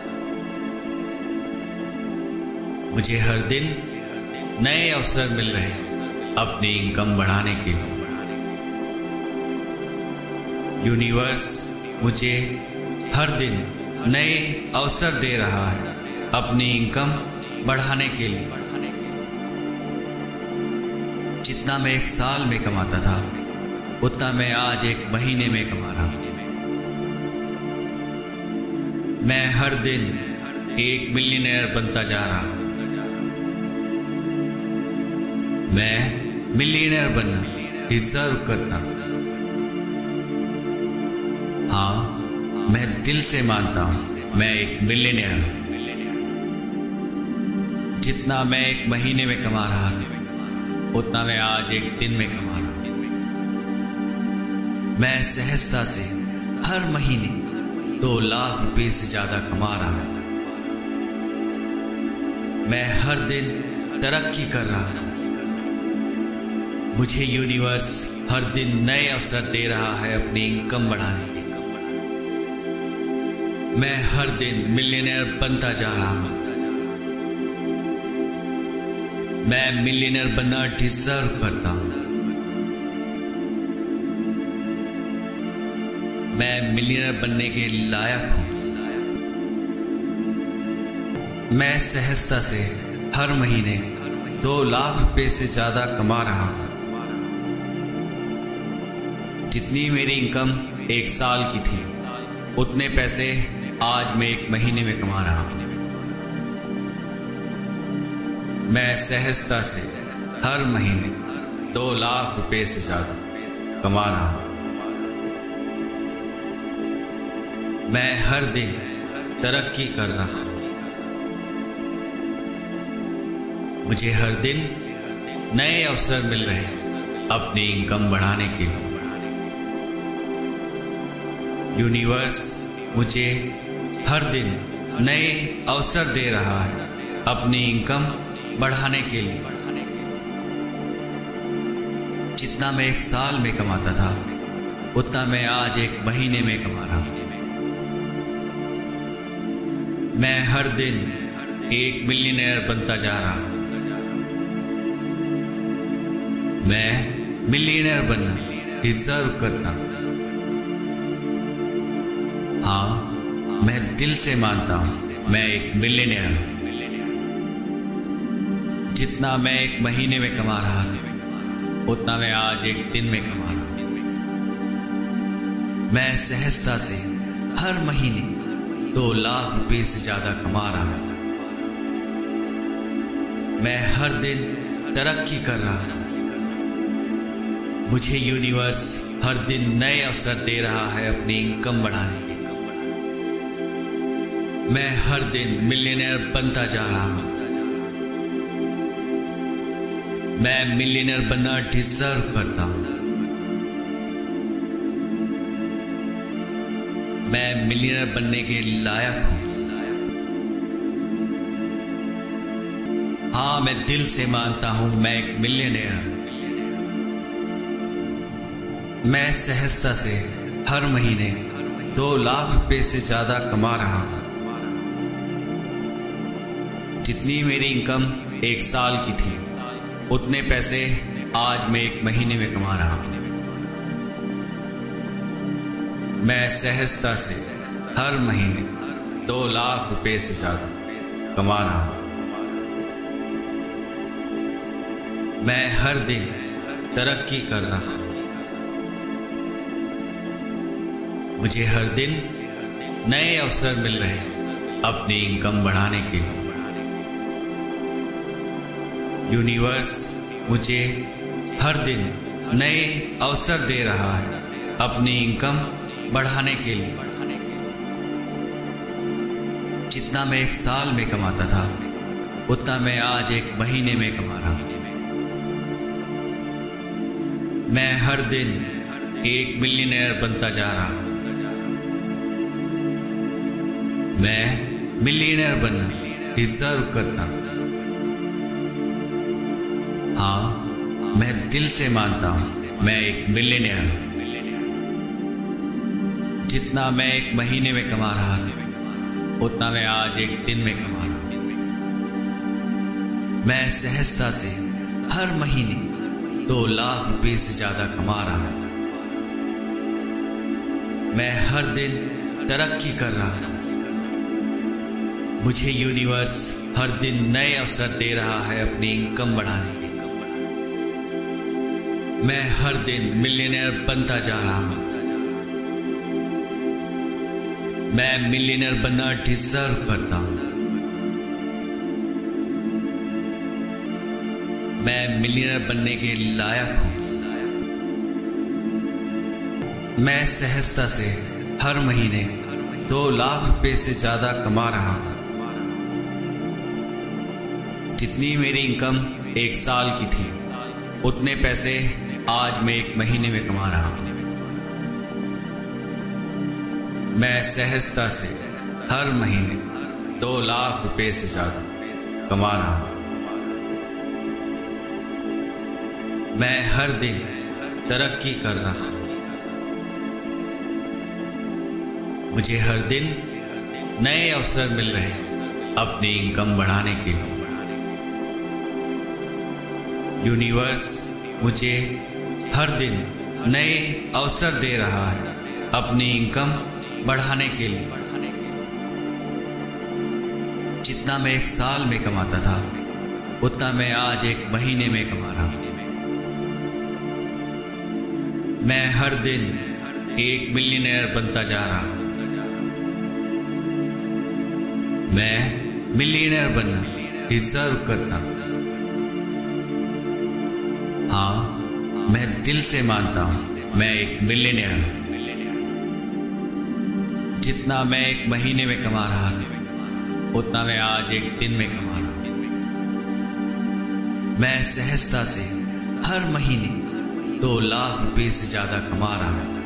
मुझे हर दिन नए अवसर मिल रहे हैं अपनी इनकम बढ़ाने के लिए। यूनिवर्स मुझे हर दिन नए अवसर दे रहा है अपनी इनकम बढ़ाने के लिए। जितना मैं एक साल में कमाता था उतना मैं आज एक महीने में कमा रहा हूं। मैं हर दिन एक मिलियनेयर बनता जा रहा हूं। मैं मिलियनेयर बनना डिजर्व करता हूं। हाँ, मैं दिल से मानता हूं मैं एक मिलियनेयर हूं। जितना मैं एक महीने में कमा रहा हूं उतना मैं आज एक दिन में कमा रहा हूं। मैं सहजता से हर महीने 2 लाख रुपए से ज्यादा कमा रहा हूं। मैं हर दिन तरक्की कर रहा हूं। मुझे यूनिवर्स हर दिन नए अवसर दे रहा है अपनी इनकम बढ़ाने के। मैं हर दिन मिलियनेयर बनता जा रहा हूं। मैं मिलियनेयर बनना डिजर्व करता हूं। मैं मिलियनेयर बनने के लायक हूं। मैं सहजता से हर महीने 2 लाख रुपए से ज्यादा कमा रहा हूं। जितनी मेरी इनकम एक साल की थी उतने पैसे आज मैं एक महीने में कमा रहा हूं। मैं सहजता से हर महीने 2 लाख रुपए से ज्यादा कमा रहा हूं। मैं हर दिन तरक्की कर रहा हूं। मुझे हर दिन नए अवसर मिल रहे हैं अपनी इनकम बढ़ाने के लिए। यूनिवर्स मुझे हर दिन नए अवसर दे रहा है अपनी इनकम बढ़ाने के लिए। जितना मैं एक साल में कमाता था उतना मैं आज एक महीने में कमा रहा हूं। मैं हर दिन एक मिलियनेयर बनता जा रहा हूं। मैं मिलियनेयर बनना डिजर्व करता हूं। हाँ, मैं दिल से मानता हूं मैं एक मिलियनेयर हूं। जितना मैं एक महीने में कमा रहा था उतना मैं आज एक दिन में कमा रहा हूं। मैं सहजता से हर महीने 2 लाख रुपए से ज्यादा कमा रहा हूं। मैं हर दिन तरक्की कर रहा हूं। मुझे यूनिवर्स हर दिन नए अवसर दे रहा है अपनी इनकम बढ़ाने के। मैं हर दिन मिलियनेयर बनता जा रहा हूं। मैं मिलियनेयर बनना डिजर्व करता हूं। मैं मिलियनेयर बनने के लायक हूं। हाँ, मैं दिल से मानता हूं मैं एक मिलियनेयर। मैं सहजता से हर महीने 2 लाख रुपए से ज्यादा कमा रहा हूं। जितनी मेरी इनकम 1 साल की थी उतने पैसे आज मैं 1 महीने में कमा रहा हूं। मैं सहजता से हर महीने 2 लाख रुपए से ज्यादा कमा रहा हूं। मैं हर दिन तरक्की कर रहा हूं। मुझे हर दिन नए अवसर मिल रहे हैं अपनी इनकम बढ़ाने के लिए। यूनिवर्स मुझे हर दिन नए अवसर दे रहा है अपनी इनकम बढ़ाने के लिए। जितना मैं 1 साल में कमाता था उतना मैं आज 1 महीने में कमा रहा हूं। मैं हर दिन एक मिलियनेयर बनता जा रहा हूं। मैं मिलियनेयर बनना डिजर्व करता हूं। हाँ, मैं दिल से मानता हूं मैं एक मिलियनेयर हूं। जितना मैं 1 महीने में कमा रहा था उतना मैं आज 1 दिन में कमा रहा हूं। मैं सहजता से हर महीने 2 लाख रुपए से ज्यादा कमा रहा हूं। मैं हर दिन तरक्की कर रहा हूं। मुझे यूनिवर्स हर दिन नए अवसर दे रहा है अपनी इनकम बढ़ाने के। मैं हर दिन मिलियनेयर बनता जा रहा हूं। मैं मिलियनेयर बनना डिजर्व करता हूं। मैं मिलियनेयर बनने के लायक हूं। मैं सहजता से हर महीने 2 लाख रुपए से ज्यादा कमा रहा हूं। जितनी मेरी इनकम 1 साल की थी उतने पैसे आज मैं 1 महीने में कमा रहा हूं। मैं सहजता से हर महीने 2 लाख रुपए से ज्यादा कमा रहा हूं। मैं हर दिन तरक्की कर रहा हूं। मुझे हर दिन नए अवसर मिल रहे हैं अपनी इनकम बढ़ाने के लिए। यूनिवर्स मुझे हर दिन नए अवसर दे रहा है अपनी इनकम बढ़ाने के लिए। जितना मैं 1 साल में कमाता था उतना मैं आज 1 महीने में कमा रहा हूं। मैं हर दिन एक मिलियनेयर बनता जा रहा हूं। मैं मिलियनेयर बनना डिजर्व करता हूं। हाँ, मैं दिल से मानता हूं मैं एक मिलियनेयर हूं। जितना मैं 1 महीने में कमा रहा था उतना मैं आज 1 दिन में कमा रहा हूं। मैं सहजता से हर महीने 2 लाख रुपए से ज्यादा कमा रहा हूं।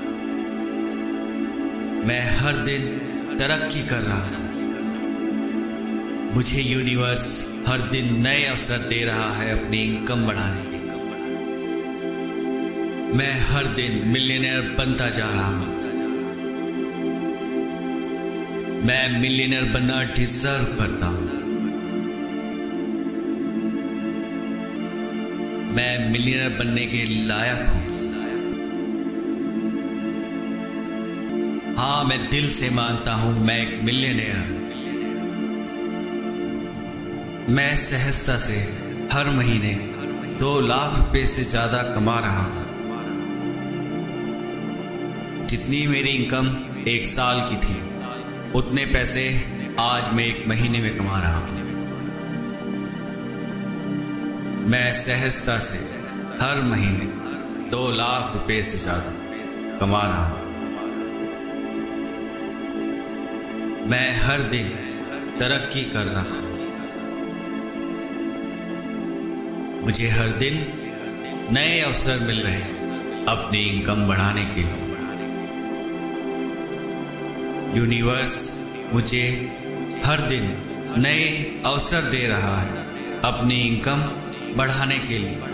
मैं हर दिन तरक्की कर रहा हूं। मुझे यूनिवर्स हर दिन नए अवसर दे रहा है अपनी इनकम बढ़ाने के। मैं हर दिन मिलियनेयर बनता जा रहा हूं। मैं मिलियनेयर बनना डिजर्व करता हूं। मैं मिलियनेयर बनने के लायक हूं। हाँ, मैं दिल से मानता हूं मैं एक मिलियनेयर हूं। मैं सहजता से हर महीने 2 लाख रुपए से ज़्यादा कमा रहा हूँ। जितनी मेरी इनकम 1 साल की थी, उतने पैसे आज मैं 1 महीने में कमा रहा हूँ। मैं सहजता से हर महीने 2 लाख रुपए से ज़्यादा कमा रहा हूँ। मैं हर दिन तरक्की कर रहा हूँ। मुझे हर दिन नए अवसर मिल रहे हैं अपनी इनकम बढ़ाने के लिए। यूनिवर्स मुझे हर दिन नए अवसर दे रहा है अपनी इनकम बढ़ाने के लिए।